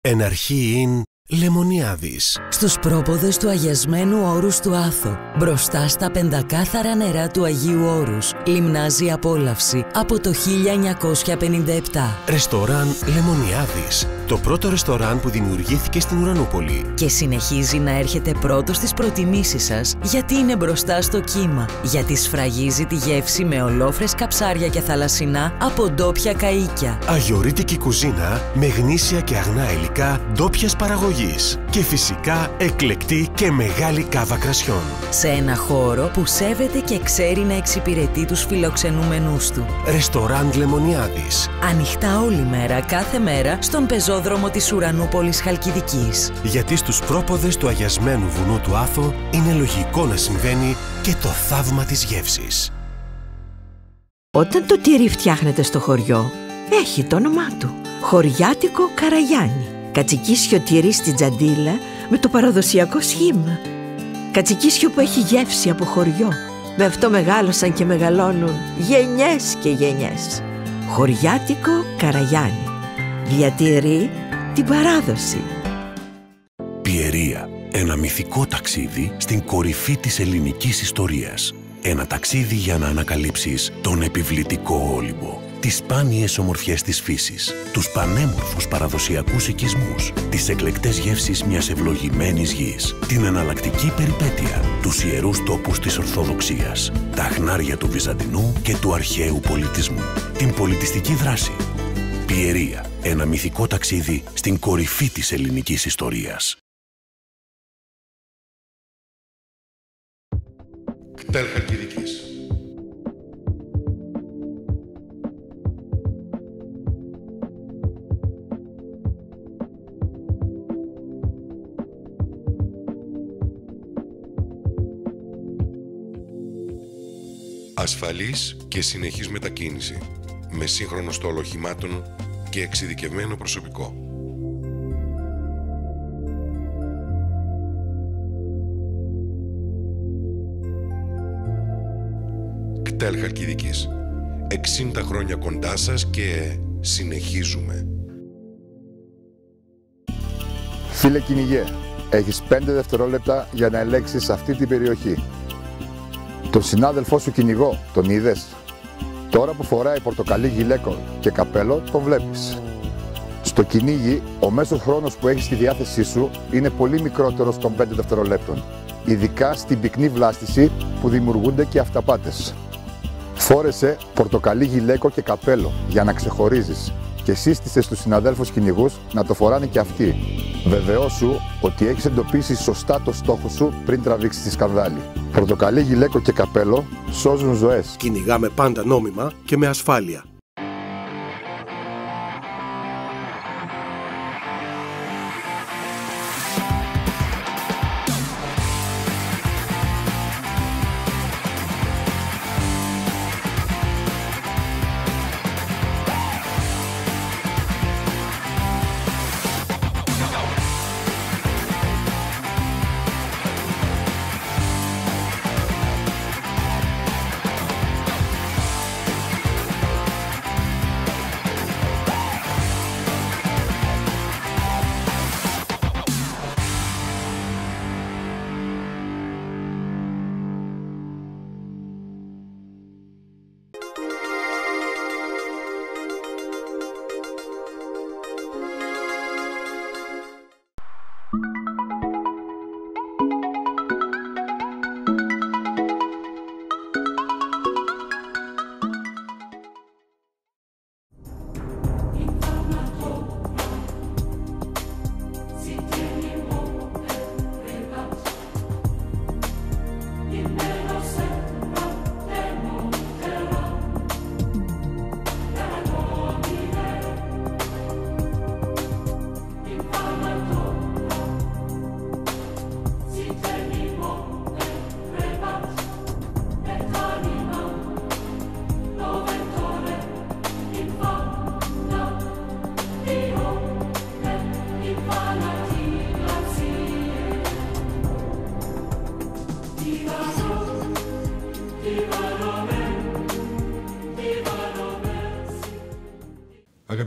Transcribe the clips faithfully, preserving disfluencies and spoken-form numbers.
εν αρχείην Λεμονιάδης. Στους πρόποδες του αγιασμένου όρους του Άθο, μπροστά στα πεντακάθαρα νερά του Αγίου Όρους, λιμνάζει απόλαυση από το χίλια εννιακόσια πενήντα επτά. Ρεστοράν Λεμονιάδης. Το πρώτο ρεστοράν που δημιουργήθηκε στην Ουρανούπολη. Και συνεχίζει να έρχεται πρώτο στις προτιμήσεις σας, γιατί είναι μπροστά στο κύμα. Γιατί σφραγίζει τη γεύση με ολόφρεσκα ψάρια και θαλασσινά από ντόπια καΐκια. Αγιορείτικη κουζίνα με γνήσια και αγνά υλικά ντόπιας παραγωγής. Και φυσικά εκλεκτή και μεγάλη κάβα κρασιών. Σε ένα χώρο που σέβεται και ξέρει να εξυπηρετεί τους φιλοξενούμενους του. Ρεστοράν Λεμονιάδης. Ανοιχτά όλη μέρα, κάθε μέρα, στον πεζόδρομο της Ουρανούπολης Χαλκιδικής. Γιατί στους πρόποδες του αγιασμένου βουνού του Άθο είναι λογικό να συμβαίνει και το θαύμα της γεύσης. Όταν το τυρί φτιάχνεται στο χωριό, έχει το όνομά του. Χωριάτικο Καραγιάννη. Κατσικίσιο τυρί στην τζαντίλα με το παραδοσιακό σχήμα. Κατσικίσιο που έχει γεύση από χωριό. Με αυτό μεγάλωσαν και μεγαλώνουν γενιές και γενιές. Χωριάτικο Καραγιάννη. Διατηρεί την παράδοση. Πιερία. Ένα μυθικό ταξίδι στην κορυφή της ελληνικής ιστορίας. Ένα ταξίδι για να ανακαλύψεις τον επιβλητικό Όλυμπο. Τις σπάνιες ομορφιές της φύσης, τους πανέμορφους παραδοσιακούς οικισμούς, τις εκλεκτές γεύσεις μιας ευλογημένης γης, την εναλλακτική περιπέτεια, τους ιερούς τόπους της Ορθοδοξίας, τα χνάρια του Βυζαντινού και του αρχαίου πολιτισμού, την πολιτιστική δράση. Πιερία, ένα μυθικό ταξίδι στην κορυφή της ελληνικής ιστορίας. ΚΤΕΛ Χαλκιδικής. Ασφαλής και συνεχής μετακίνηση, με σύγχρονο στόλο οχημάτων και εξειδικευμένο προσωπικό. ΚΤΕΛ Χαλκιδικής. εξήντα χρόνια κοντά σας και συνεχίζουμε. Φίλε κυνηγέ, έχεις πέντε δευτερόλεπτα για να ελέγξεις αυτή την περιοχή. Τον συνάδελφό σου κυνηγό, τον είδες? Τώρα που φοράει πορτοκαλί γυλαίκο και καπέλο, τον βλέπεις. Στο κυνήγι, ο μέσος χρόνος που έχεις στη διάθεσή σου είναι πολύ μικρότερος των πέντε δευτερολέπτων. Ειδικά στην πυκνή βλάστηση που δημιουργούνται και αυταπάτες. Φόρεσε πορτοκαλί γυλαίκο και καπέλο για να ξεχωρίζεις και σύστησε στους συναδέλφους κυνηγούς να το φοράνε και αυτοί. Βεβαιώσου ότι έχεις εντοπίσει σωστά το στόχο σου πριν τραβήξεις τη σκανδάλη. Πορτοκαλί γυλαίκο και καπέλο σώζουν ζωές. Κυνηγάμε πάντα νόμιμα και με ασφάλεια.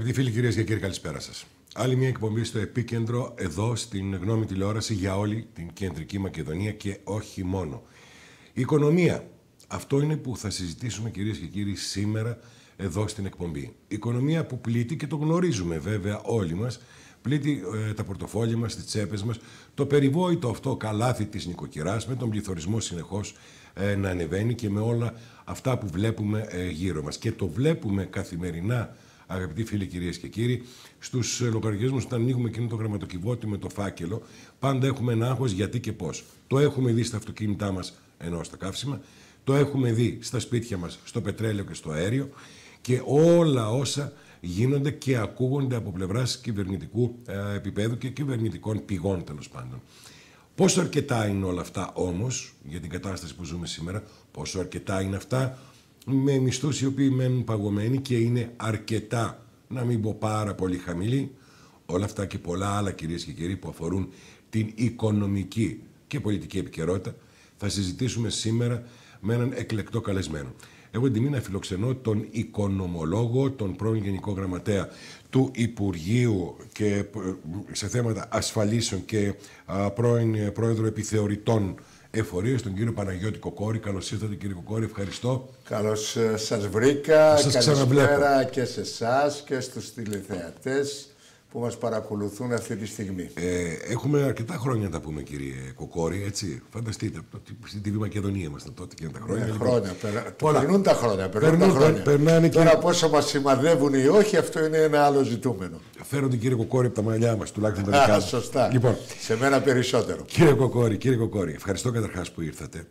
Αγαπητοί φίλοι, κυρίες και κύριοι, καλησπέρα σας. Άλλη μια εκπομπή στο επίκεντρο, εδώ στην Γνώμη τηλεόραση, για όλη την κεντρική Μακεδονία και όχι μόνο. Η οικονομία. Αυτό είναι που θα συζητήσουμε, κυρίες και κύριοι, σήμερα εδώ στην εκπομπή. Η οικονομία που πλήττει, και το γνωρίζουμε βέβαια όλοι μας, πλήττει ε, τα πορτοφόλια μας, τις τσέπες μας, το περιβόητο αυτό καλάθι της νοικοκυράς, με τον πληθωρισμό συνεχώς ε, να ανεβαίνει και με όλα αυτά που βλέπουμε ε, γύρω μας. Και το βλέπουμε καθημερινά, αγαπητοί φίλοι, κυρίες και κύριοι, στους λογαριασμούς, όταν ανοίγουμε εκείνο το γραμματοκιβώτη με το φάκελο, πάντα έχουμε ένα άγχος γιατί και πώς. Το έχουμε δει στα αυτοκίνητά μας, ενώ στα καύσιμα, το έχουμε δει στα σπίτια μας, στο πετρέλαιο και στο αέριο, και όλα όσα γίνονται και ακούγονται από πλευράς κυβερνητικού ε, επίπεδου και κυβερνητικών πηγών, τέλος πάντων. Πόσο αρκετά είναι όλα αυτά όμως για την κατάσταση που ζούμε σήμερα, πόσο αρκετά είναι αυτά με μισθούς οι οποίοι μένουν παγωμένοι και είναι αρκετά, να μην πω πάρα πολύ χαμηλοί, όλα αυτά και πολλά άλλα, κυρίες και κύριοι, που αφορούν την οικονομική και πολιτική επικαιρότητα, θα συζητήσουμε σήμερα με έναν εκλεκτό καλεσμένο. Έχω την τιμή να φιλοξενώ τον οικονομολόγο, τον πρώην Γενικό Γραμματέα του Υπουργείου και σε θέματα ασφαλίσεων και α, πρώην Πρόεδρο Επιθεωρητών Εφορίας, τον κύριο Παναγιώτη Κοκόρη. Καλώς ήρθατε, κύριε Κοκόρη, ευχαριστώ. Καλώς σας βρήκα. Σας καλησπέρα και σε εσάς και στους τηλεθεατές που μας παρακολουθούν αυτή τη στιγμή. Ε, έχουμε αρκετά χρόνια να τα πούμε, κύριε Κοκόρη, έτσι. Φανταστείτε, στην τι βι Μακεδονία ήμασταν τότε και τα χρόνια. Ναι, λοιπόν. χρόνια. Περα... Περνούν τα χρόνια. Περνούν περνούν, τα χρόνια. Περνάνε, Τώρα κύριε... πόσο μας σημαδεύουν ή όχι, αυτό είναι ένα άλλο ζητούμενο. Φέρονται, κύριε Κοκόρη, από τα μαλλιά μας, τουλάχιστον τα δικά μας. Σωστά. Λοιπόν, σε μένα περισσότερο. Κύριε Κοκόρη, κύριε Κοκόρη, ευχαριστώ καταρχάς που ήρθατε.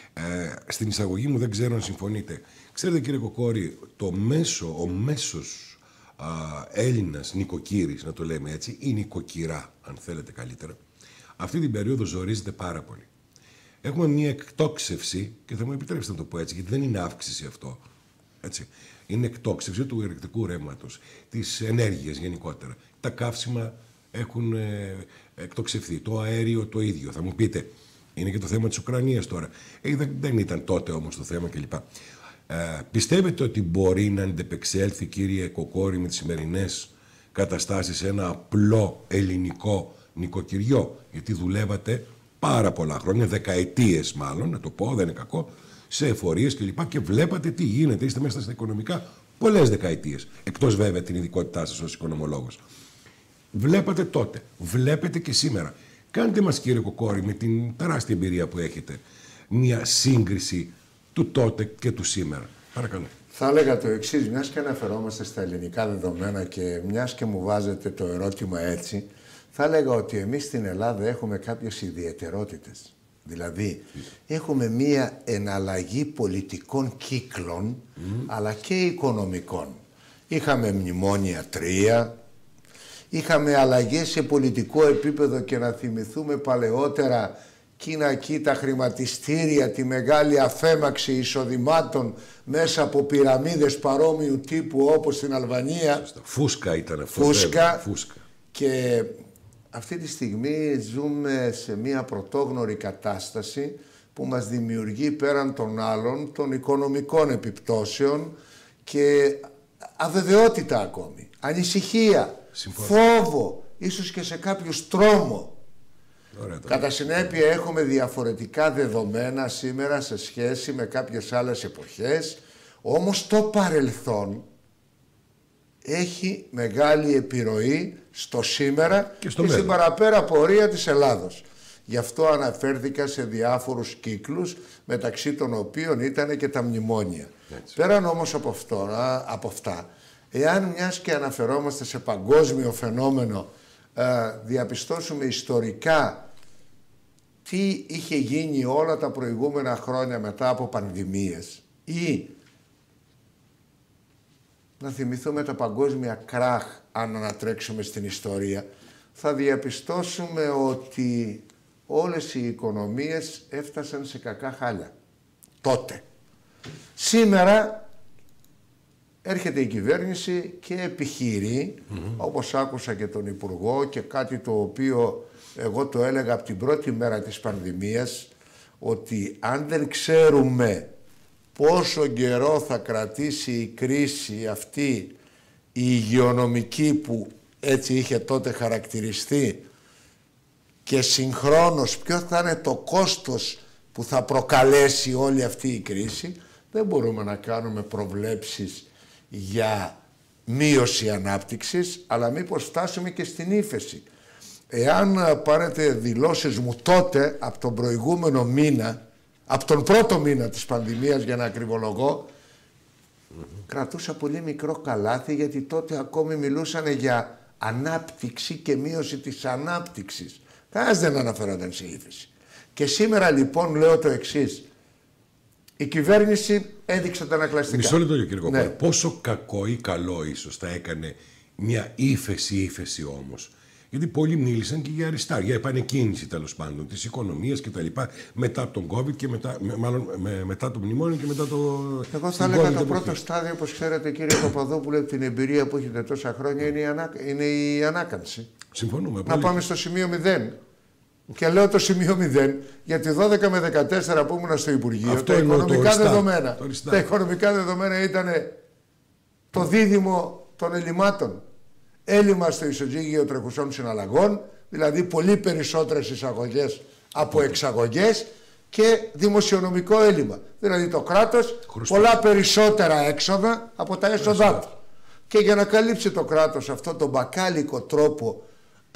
Ε, στην εισαγωγή μου δεν ξέρω αν συμφωνείτε. Ξέρετε, κύριε Κοκόρη, το μέσο, ο μέσος Α, Έλληνας νοικοκύρης, να το λέμε έτσι, ή νοικοκυρά, αν θέλετε καλύτερα, αυτή την περίοδο ζορίζεται πάρα πολύ. Έχουμε μια εκτόξευση, και θα μου επιτρέψετε να το πω έτσι, γιατί δεν είναι αύξηση αυτό, έτσι. Είναι εκτόξευση του ηλεκτρικού ρεύματος, της ενέργειας γενικότερα. Τα καύσιμα έχουν ε, εκτοξευθεί, το αέριο το ίδιο. Θα μου πείτε, είναι και το θέμα της Ουκρανίας τώρα. Ε, δεν, δεν ήταν τότε όμως το θέμα κλπ. Ε, πιστεύετε ότι μπορεί να αντεπεξέλθει, κύριε Κοκόρη, με τις σημερινές καταστάσεις ένα απλό ελληνικό νοικοκυριό? Γιατί δουλεύατε πάρα πολλά χρόνια, δεκαετίες μάλλον, να το πω, δεν είναι κακό, σε εφορίες κλπ. Και, και βλέπατε τι γίνεται, είστε μέσα στα οικονομικά πολλές δεκαετίες. Εκτός βέβαια την ειδικότητά σας ως οικονομολόγος. Βλέπατε τότε, βλέπετε και σήμερα. Κάντε μας, κύριε Κοκόρη, με την τεράστια εμπειρία που έχετε, μια σύγκριση του τότε και του σήμερα. Παρακαλώ. Θα έλεγα το εξής, μιας και αναφερόμαστε στα ελληνικά δεδομένα και μιας και μου βάζετε το ερώτημα έτσι, θα έλεγα ότι εμείς στην Ελλάδα έχουμε κάποιες ιδιαιτερότητες. Δηλαδή, mm. έχουμε μία εναλλαγή πολιτικών κύκλων, mm. αλλά και οικονομικών. Είχαμε μνημόνια τρία, είχαμε αλλαγές σε πολιτικό επίπεδο και να θυμηθούμε παλαιότερα Κίνα, τα χρηματιστήρια, τη μεγάλη αφέμαξη εισοδημάτων μέσα από πυραμίδες παρόμοιου τύπου όπως στην Αλβανία. Φούσκα ήταν αυτό. Φούσκα. Φούσκα. Και αυτή τη στιγμή ζούμε σε μια πρωτόγνωρη κατάσταση που μας δημιουργεί πέραν των άλλων των οικονομικών επιπτώσεων και αβεβαιότητα ακόμη, ανησυχία, Συμφωνώ. φόβο, ίσως και σε κάποιους τρόμο. Ωραία, Κατά συνέπεια έχουμε διαφορετικά δεδομένα σήμερα σε σχέση με κάποιες άλλες εποχές, όμως το παρελθόν έχει μεγάλη επιρροή στο σήμερα και, στο και στην παραπέρα πορεία της Ελλάδος. Γι' αυτό αναφέρθηκα σε διάφορους κύκλους, μεταξύ των οποίων ήταν και τα μνημόνια. Έτσι. Πέραν όμως από, αυτό, από αυτά, εάν μιας και αναφερόμαστε σε παγκόσμιο φαινόμενο, ε, διαπιστώσουμε ιστορικά τι είχε γίνει όλα τα προηγούμενα χρόνια μετά από πανδημίες ή να θυμηθούμε τα παγκόσμια κράχ, αν ανατρέξουμε στην ιστορία, θα διαπιστώσουμε ότι όλες οι οικονομίες έφτασαν σε κακά χάλια. Τότε. Σήμερα έρχεται η κυβέρνηση και επιχειρεί, mm-hmm. όπως άκουσα και τον Υπουργό και κάτι το οποίο εγώ το έλεγα από την πρώτη μέρα της πανδημίας, ότι αν δεν ξέρουμε πόσο καιρό θα κρατήσει η κρίση αυτή η υγειονομική που έτσι είχε τότε χαρακτηριστεί και συγχρόνως ποιο θα είναι το κόστος που θα προκαλέσει όλη αυτή η κρίση, δεν μπορούμε να κάνουμε προβλέψεις για μείωση ανάπτυξης, αλλά μήπως φτάσουμε και στην ύφεση. Εάν πάρετε δηλώσεις μου τότε, από τον προηγούμενο μήνα, από τον πρώτο μήνα της πανδημίας για να ακριβολογώ, mm-hmm. κρατούσα πολύ μικρό καλάθι, γιατί τότε ακόμη μιλούσαν για ανάπτυξη και μείωση της ανάπτυξης. Κανένας δεν αναφέρονταν σε ύφεση. Και σήμερα λοιπόν λέω το εξής. Η κυβέρνηση έδειξε τα ανακλαστικά. Μισό λεπτό, κύριε Κοκόρη. Ναι. Πόσο κακό ή καλό ίσως θα έκανε μια ύφεση ύφεση όμως. Γιατί πολλοί μίλησαν και για restart, για επανεκκίνηση τέλος πάντων της οικονομίας και τα λοιπά μετά από τον COVID και μετά, μάλλον με, μετά το μνημόνιο και μετά το. Εγώ θα έλεγα το πρώτο στάδιο, όπως ξέρετε κύριε Παπαδόπουλε, από την εμπειρία που έχετε τόσα χρόνια, είναι η, ανά, είναι η ανάκαμψη. Συμφωνούμε. Να πάμε στο σημείο μηδέν. Και λέω το σημείο μηδέν, γιατί δώδεκα με δεκατέσσερα που ήμουν στο Υπουργείο, αυτό τα οικονομικά, το δεδομένα, το τα οικονομικά δεδομένα ήταν το δίδυμο των ελλημάτων. Έλλειμμα στο ισοζύγιο τρεχουσών συναλλαγών, δηλαδή πολύ περισσότερες εισαγωγές από εξαγωγές, και δημοσιονομικό έλλειμμα. Δηλαδή το κράτος Χρωστό. πολλά περισσότερα έξοδα από τα έσοδά του. Και για να καλύψει το κράτος αυτό τον μπακάλικο τρόπο ε,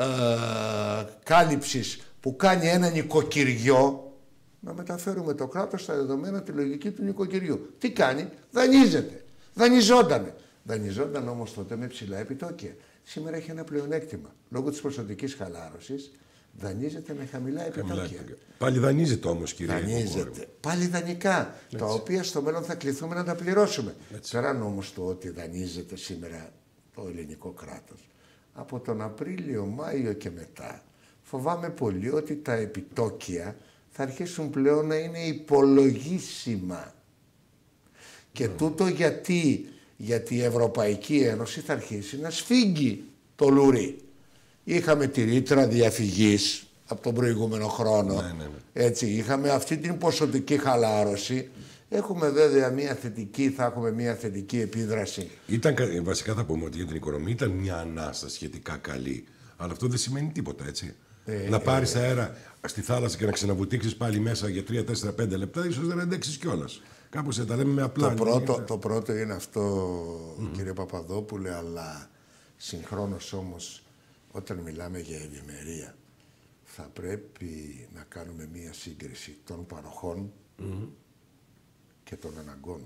κάλυψης που κάνει ένα νοικοκυριό, να μεταφέρουμε το κράτος στα δεδομένα τη λογική του νοικοκυριού. Τι κάνει? Δανείζεται. Δανειζότανε. Δανειζόταν όμως τότε με ψηλά επιτόκια. Σήμερα έχει ένα πλεονέκτημα. Λόγω της ποσοτικής χαλάρωσης δανείζεται με χαμηλά επιτόκια. Πάλι δανείζεται όμως, κύριε. Δανείζεται. Πάλι δανεικά. Έτσι. Τα οποία στο μέλλον θα κληθούμε να τα πληρώσουμε. Πέραν όμως το ότι δανείζεται σήμερα το ελληνικό κράτος, από τον Απρίλιο, Μάιο και μετά, φοβάμαι πολύ ότι τα επιτόκια θα αρχίσουν πλέον να είναι υπολογίσιμα. Και mm. τούτο γιατί, γιατί η Ευρωπαϊκή Ένωση θα αρχίσει να σφίγγει το λουρί. Είχαμε τη ρήτρα διαφυγής από τον προηγούμενο χρόνο. Ναι, ναι, ναι. Έτσι, είχαμε αυτή την ποσοτική χαλάρωση. Έχουμε βέβαια μια θετική, θα έχουμε μια θετική επίδραση. Ήταν, βασικά θα πούμε ότι για την οικονομία ήταν μια ανάσα σχετικά καλή. Αλλά αυτό δεν σημαίνει τίποτα, έτσι. Ε, να πάρεις ε, αέρα στη θάλασσα και να ξαναβουτήξεις πάλι μέσα για τρία, τέσσερα, πέντε λεπτά, ίσως δεν αντέξεις κιόλας. Κάπως τα λέμε με απλά. Το πρώτο, είναι... το πρώτο είναι αυτό, mm-hmm. κύριε Παπαδόπουλε, αλλά συγχρόνως όμως, όταν μιλάμε για ευημερία, θα πρέπει να κάνουμε μία σύγκριση των παροχών mm-hmm. και των αναγκών.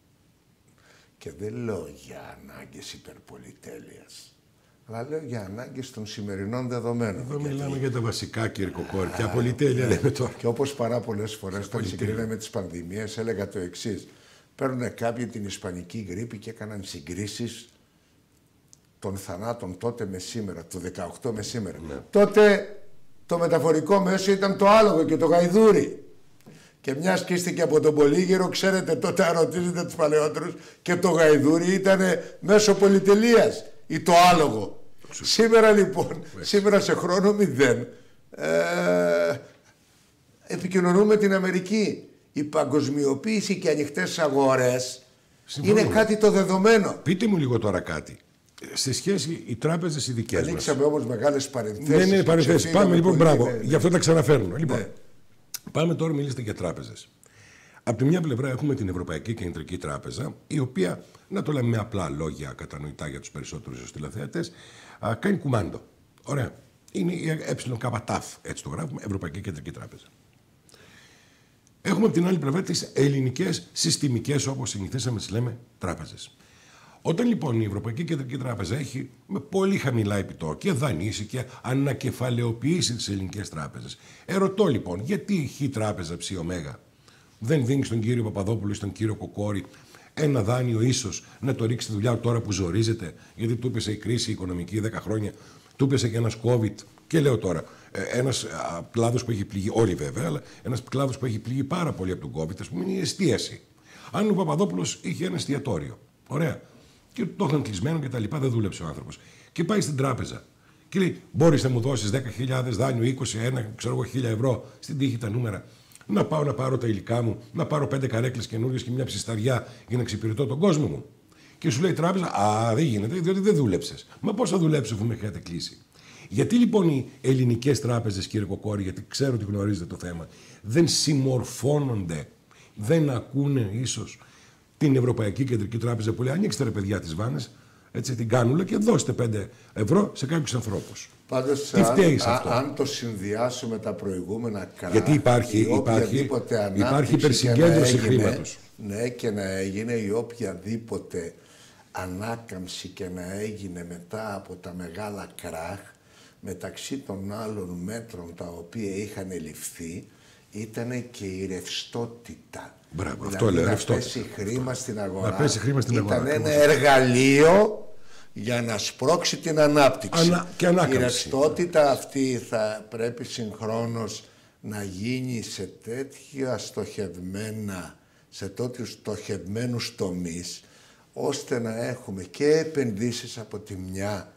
Και δεν λέω για ανάγκες υπερπολιτέλειας, αλλά λέω για ανάγκες των σημερινών δεδομένων. Εδώ γιατί... μιλάμε για τα βασικά, κύριε Κοκόρη. Ποια πολυτέλεια λέμε τώρα. Και όπως πάρα πολλές φορές, όταν συγκρίναμε τις πανδημίες, έλεγα το εξής. Παίρνουν κάποιοι την ισπανική γρίπη και έκαναν συγκρίσεις των θανάτων τότε με σήμερα, το δεκαοκτώ με σήμερα. Ναι. Τότε το μεταφορικό μέσο ήταν το άλογο και το γαϊδούρι. Και μια σκίστηκε από τον Πολύγερο, ξέρετε, τότε αν ρωτήσετε τους παλαιότερους, και το γαϊδούρι ήταν μέσω πολυτελείας ή το άλογο. Σήμερα λοιπόν, σήμερα σε χρόνο μηδέν, ε, επικοινωνούμε την Αμερική. Η παγκοσμιοποίηση και ανοιχτές αγορές είναι κάτι το δεδομένο. Πείτε μου λίγο τώρα κάτι. Σε σχέση οι τράπεζες οι δικές μας. Ανοίξαμε όμως μεγάλες παρενθέσεις. Ναι, ναι, παρενθέσεις. Πάμε λοιπόν, μπράβο. Ναι, γι' αυτό τα ξαναφέρνω. Λοιπόν, ναι. Πάμε τώρα, μιλήστε για τράπεζες. Από τη μια πλευρά έχουμε την Ευρωπαϊκή Κεντρική Τράπεζα, η οποία, να το λέμε με απλά λόγια κατανοητά για τους περισσότερους τηλεθεατές, κάνει κουμάντο. Ωραία. Είναι η ΕΚΤΑΦ, έτσι το γράφουμε, Ευρωπαϊκή Κεντρική Τράπεζα. Έχουμε από την άλλη πλευρά τις ελληνικές συστημικές, όπως συνηθίσαμε τις λέμε, τράπεζες. Όταν λοιπόν η Ευρωπαϊκή Κεντρική Τράπεζα έχει με πολύ χαμηλά επιτόκια δανείσει και ανακεφαλαιοποιήσει τις ελληνικές τράπεζες. Ερωτώ λοιπόν, γιατί η Χ τράπεζα ψ ωμέγα δεν δίνει στον κύριο Παπαδόπουλο ή στον κύριο Κοκόρη ένα δάνειο ίσως να το ρίξει τη δουλειά τώρα που ζορίζεται, γιατί του έπεσε η κρίση οικονομική δέκα χρόνια, του έπεσε και ένας COVID. Και λέω τώρα, ένας κλάδος που έχει πληγεί, όλοι βέβαια, αλλά ένας κλάδος που έχει πληγεί πάρα πολύ από τον COVID, ας πούμε, είναι η εστίαση. Αν ο Παπαδόπουλος είχε ένα εστιατόριο, ωραία, και το είχαν κλεισμένο και τα λοιπά, δεν δούλεψε ο άνθρωπος. Και πάει στην τράπεζα και λέει: μπορείς να μου δώσεις δέκα χιλιάδες δάνειο, είκοσι, ένα, ξέρω εγώ, χίλια ευρώ, στην τύχη τα νούμερα, να πάω να πάρω τα υλικά μου, να πάρω πέντε καρέκλες καινούριες και μια ψισταριά για να εξυπηρετώ τον κόσμο μου. Και Και σου λέει η τράπεζα, α, δεν γίνεται, διότι δεν δούλεψες. Μα πώς θα δουλέψω αφού με είχατε κλείσει? Γιατί λοιπόν οι ελληνικές τράπεζες, κύριε Κοκόρη, γιατί ξέρω ότι γνωρίζετε το θέμα, δεν συμμορφώνονται, δεν ακούνε ίσως την Ευρωπαϊκή Κεντρική Τράπεζα που λέει, ανοίξτε ρε παιδιά τις βάνες, έτσι την κάνουλα και δώστε πέντε ευρώ σε κάποιους ανθρώπους. Πάντως, τι φταίει αν, αυτό? αν το συνδυάσουμε τα προηγούμενα κράτη, γιατί υπάρχει, υπάρχει, υπάρχει υπερσυγκέντρωση χρήματος. Ναι, και να έγινε η οποιαδήποτε ανάκαμψη και να έγινε μετά από τα μεγάλα κράχ, μεταξύ των άλλων μέτρων τα οποία είχαν ληφθεί, ήταν και η ρευστότητα. Μπράβο, δηλαδή, αυτό λέω, να ρευστότητα. πέσει χρήμα στην αγορά. Να πέσει χρήμα στην αγορά. Ήταν ένα εργαλείο για να σπρώξει την ανάπτυξη. Ανα... και ανάκαμψη. Η ρευστότητα αυτή θα πρέπει συγχρόνως να γίνει σε τέτοια στοχευμένα, σε τέτοιους στοχευμένους τομείς, ώστε να έχουμε και επενδύσεις από τη μια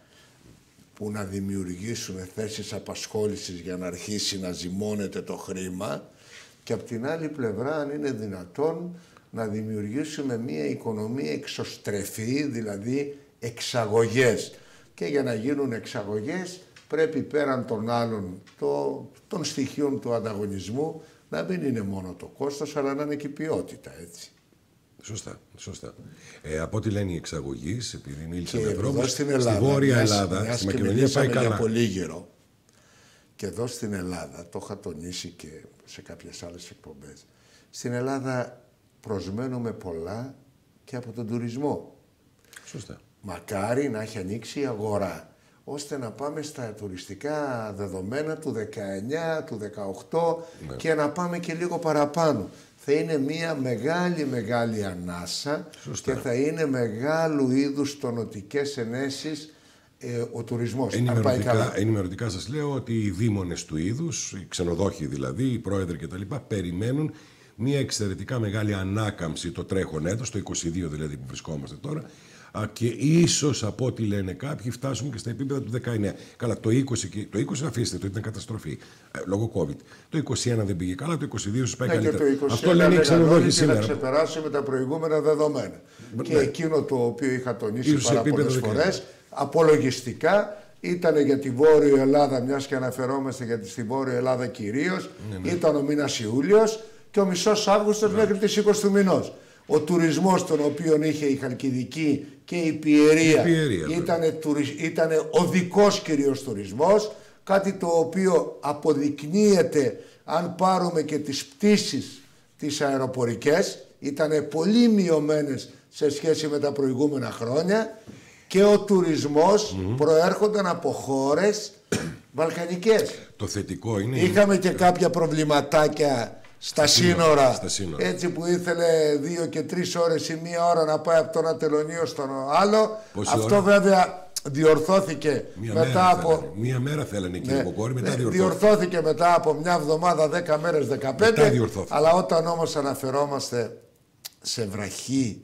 που να δημιουργήσουν θέσεις απασχόλησης για να αρχίσει να ζυμώνεται το χρήμα, και από την άλλη πλευρά, αν είναι δυνατόν, να δημιουργήσουμε μια οικονομία εξωστρεφή, δηλαδή εξαγωγές. Και για να γίνουν εξαγωγές πρέπει πέραν των άλλων το, των στοιχείων του ανταγωνισμού να μην είναι μόνο το κόστος, αλλά να είναι και η ποιότητα, έτσι. Σωστά, σωστά. Ε, από ό,τι λένε οι εξαγωγείς, επειδή μίλησαμε και Ευρώπη, στην Ελλάδα, στη Βόρεια μιας, Ελλάδα, μιας στη Μακεδονία πάει καλά. Για πολύ γύρω. Και εδώ στην Ελλάδα, το είχα τονίσει και σε κάποιες άλλες εκπομπές, στην Ελλάδα προσμένουμε πολλά και από τον τουρισμό. Σωστά. Μακάρι να έχει ανοίξει η αγορά, ώστε να πάμε στα τουριστικά δεδομένα του δεκαεννιά, του δεκαοκτώ, ναι, και να πάμε και λίγο παραπάνω. Θα είναι μια μεγάλη μεγάλη ανάσα. Σωστά. Και θα είναι μεγάλου είδους τονωτικές ενέσεις ε, ο τουρισμός. Ενημερωτικά, ενημερωτικά σας λέω ότι οι δήμονες του είδους, οι ξενοδόχοι δηλαδή, οι πρόεδροι κτλ. Περιμένουν μια εξαιρετικά μεγάλη ανάκαμψη το τρέχον έτος, το είκοσι δύο δηλαδή που βρισκόμαστε τώρα, και ίσως από ό,τι λένε κάποιοι φτάσουμε και στα επίπεδα του δεκαεννιά. Καλά, το είκοσι, το είκοσι αφήστε, το ήταν καταστροφή ε, λόγω COVID. Το είκοσι ένα δεν πήγε καλά, το είκοσι δύο ίσως πάει, ναι, καλύτερα. Αυτό λένε οι ξενοδόχοι σήμερα. Να ξεπεράσουμε τα προηγούμενα δεδομένα. Ναι. Και εκείνο το οποίο είχα τονίσει ίσως πάρα πολλές φορές, απολογιστικά, ήταν για τη Βόρειο Ελλάδα, μιας και αναφερόμαστε για τη στη Βόρειο Ελλάδα κυρίως, ναι, ναι, ήταν ο μήνας Ιούλιος και ο μισός Αύγουστος, ναι, μέχρι τις είκοσι του μηνός. Ο τουρισμός τον οποίο είχε η Χαλκιδική και η Πιερία, ήταν οδικός κυρίως τουρισμός, κάτι το οποίο αποδεικνύεται αν πάρουμε και τις πτήσεις τις αεροπορικές, ήταν πολύ μειωμένες σε σχέση με τα προηγούμενα χρόνια, και ο τουρισμός mm-hmm. προέρχονταν από χώρες βαλκανικές. Το θετικό είναι... Είχαμε και κάποια προβληματάκια στα σύνορα, στα σύνορα, έτσι που ήθελε δύο και τρεις ώρες ή μία ώρα να πάει από το ένα τελωνείο στον άλλο. Πόση Αυτό ώρα? Βέβαια διορθώθηκε μία μετά μέρα από... Θέλανε. Μία μέρα θέλανε, κύριε, ναι, Κοκόρη, μετά ναι, διορθώθηκε. Διορθώθηκε μετά από μια εβδομάδα, δέκα μέρες, δεκαπέντε. Αλλά όταν όμως αναφερόμαστε σε βραχή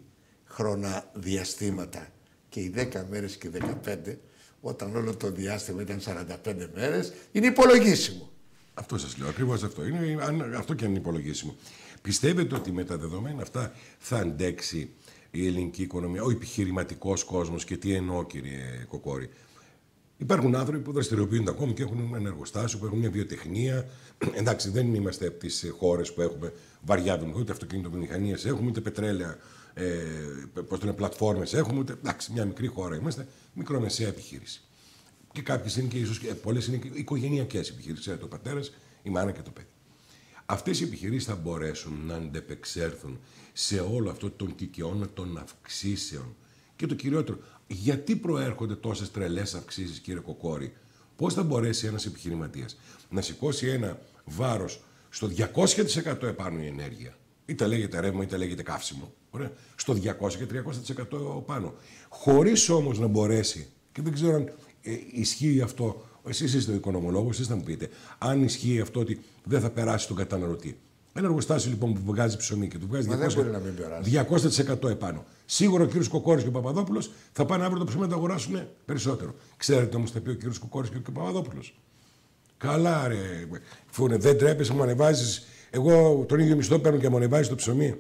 χρονοδιαστήματα και οι δέκα μέρες και οι δεκαπέντε, όταν όλο το διάστημα ήταν σαράντα πέντε μέρες, είναι υπολογίσιμο. Αυτό σας λέω, ακριβώς αυτό. Είναι, αυτό και είναι υπολογίσιμο. Πιστεύετε ότι με τα δεδομένα αυτά θα αντέξει η ελληνική οικονομία, ο επιχειρηματικός κόσμος? Και τι εννοώ, κύριε Κοκόρη? Υπάρχουν άνθρωποι που δραστηριοποιούνται ακόμη και έχουν ένα εργοστάσιο, που έχουν μια βιοτεχνία. Εντάξει, δεν είμαστε από τις χώρες που έχουμε βαριά βιομηχανία, ούτε αυτοκινητοβιομηχανίες έχουμε, ούτε πετρέλαια, ε, πώς το λένε, πλατφόρμες έχουμε, ούτε. Εντάξει, μια μικρή χώρα είμαστε, μικρομεσαία επιχείρηση. Και κάποιες είναι και ίσως, πολλές είναι και οικογενειακές επιχειρήσεις, το πατέρας, η μάνα και το παιδί. Αυτές οι επιχειρήσεις θα μπορέσουν να αντεπεξέλθουν σε όλο αυτό των κικαιών των αυξήσεων. Και το κυριότερο, γιατί προέρχονται τόσες τρελές αυξήσεις, κύριε Κοκόρη? Πώς θα μπορέσει ένας επιχειρηματίας να σηκώσει ένα βάρος στο διακόσια τοις εκατό επάνω η ενέργεια, είτε λέγεται ρεύμα είτε λέγεται καύσιμο, ωραία, στο διακόσια και τριακόσια τοις εκατό πάνω, χωρίς όμως να μπορέσει, και δεν ξέρω αν ε, ισχύει αυτό, εσείς είστε ο οικονομολόγος, εσείς θα μου πείτε, αν ισχύει αυτό ότι δεν θα περάσει τον καταναλωτή. Ένα εργοστάσιο λοιπόν που βγάζει ψωμί και του βγάζει διακόσια τοις εκατό επάνω. Σίγουρα ο κύριος Κοκόρης και ο Παπαδόπουλος θα πάνε αύριο το ψωμί να τα αγοράσουν περισσότερο. Ξέρετε όμως τι θα πει ο κύριος Κοκόρης και ο Παπαδόπουλος? Καλά, ρε. Φούνε, δεν τρέπεσαι, μου ανεβάζεις. Εγώ τον ίδιο μισθό παίρνω και μου ανεβάζεις το ψωμί.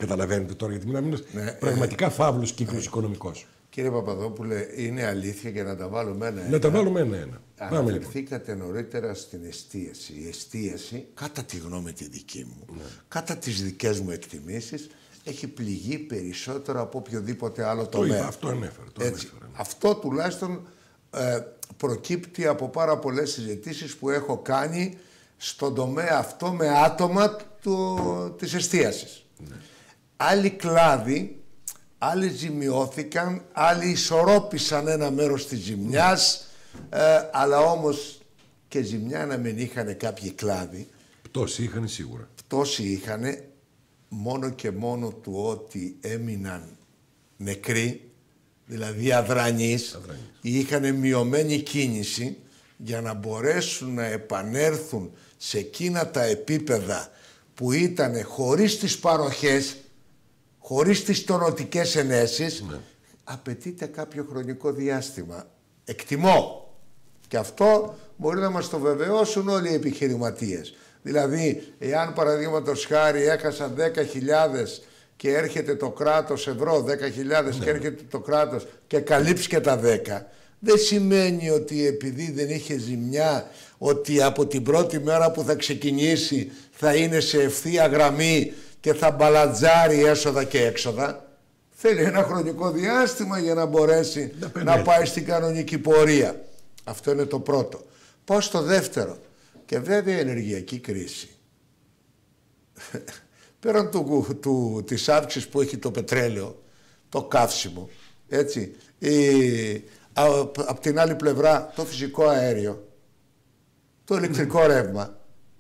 Καταλαβαίνετε τώρα γιατί μιλάμε. Ναι, Πραγματικά ε, φαύλος κύκλος ε, οικονομικός. Κύριε Παπαδόπουλε, είναι αλήθεια για να τα βάλουμε ένα-ένα. Να τα βάλουμε ένα-ένα. Αναφερθήκατε νωρίτερα στην εστίαση. Η εστίαση, κατά τη γνώμη τη δική μου, ναι. κατά τις δικές μου εκτιμήσεις, έχει πληγεί περισσότερο από οποιοδήποτε άλλο το τομέα. Είπα, αυτό ανέφερε. Το Έτσι, ανέφερε. Αυτό τουλάχιστον ε, προκύπτει από πάρα πολλές συζητήσεις που έχω κάνει στον τομέα αυτό με άτομα του, της εστίασης. Ναι. Άλλοι κλάδοι, άλλοι ζημιώθηκαν, άλλοι ισορρόπησαν ένα μέρος της ζημιάς, ναι. ε, αλλά όμως και ζημιά να μην είχαν κάποιοι κλάδοι. Πτώση είχαν σίγουρα. Πτώση είχαν μόνο και μόνο του ότι έμειναν νεκροί, δηλαδή αδρανείς, αδρανείς. Ή είχαν μειωμένη κίνηση για να μπορέσουν να επανέλθουν σε εκείνα τα επίπεδα που ήταν χωρίς τις παροχές, χωρίς τις τονωτικές ενέσεις, ναι. απαιτείται κάποιο χρονικό διάστημα. Εκτιμώ. Και αυτό μπορεί να μας το βεβαιώσουν όλοι οι επιχειρηματίες. Δηλαδή, εάν παραδείγματος χάρη έχασαν δέκα χιλιάδες και έρχεται το κράτος ευρώ, δέκα χιλιάδες ναι. και έρχεται το κράτος και καλύψει και τα δέκα, δεν σημαίνει ότι επειδή δεν είχε ζημιά, ότι από την πρώτη μέρα που θα ξεκινήσει θα είναι σε ευθεία γραμμή και θα μπαλατζάρει έσοδα και έξοδα. Θέλει ένα χρονικό διάστημα για να μπορέσει να, να πάει στην κανονική πορεία. Αυτό είναι το πρώτο. Πάω στο δεύτερο. Και βέβαια η ενεργειακή κρίση. Πέραν του, του, της αύξησης που έχει το πετρέλαιο, το καύσιμο, έτσι, από την άλλη πλευρά το φυσικό αέριο, το ηλεκτρικό ρεύμα,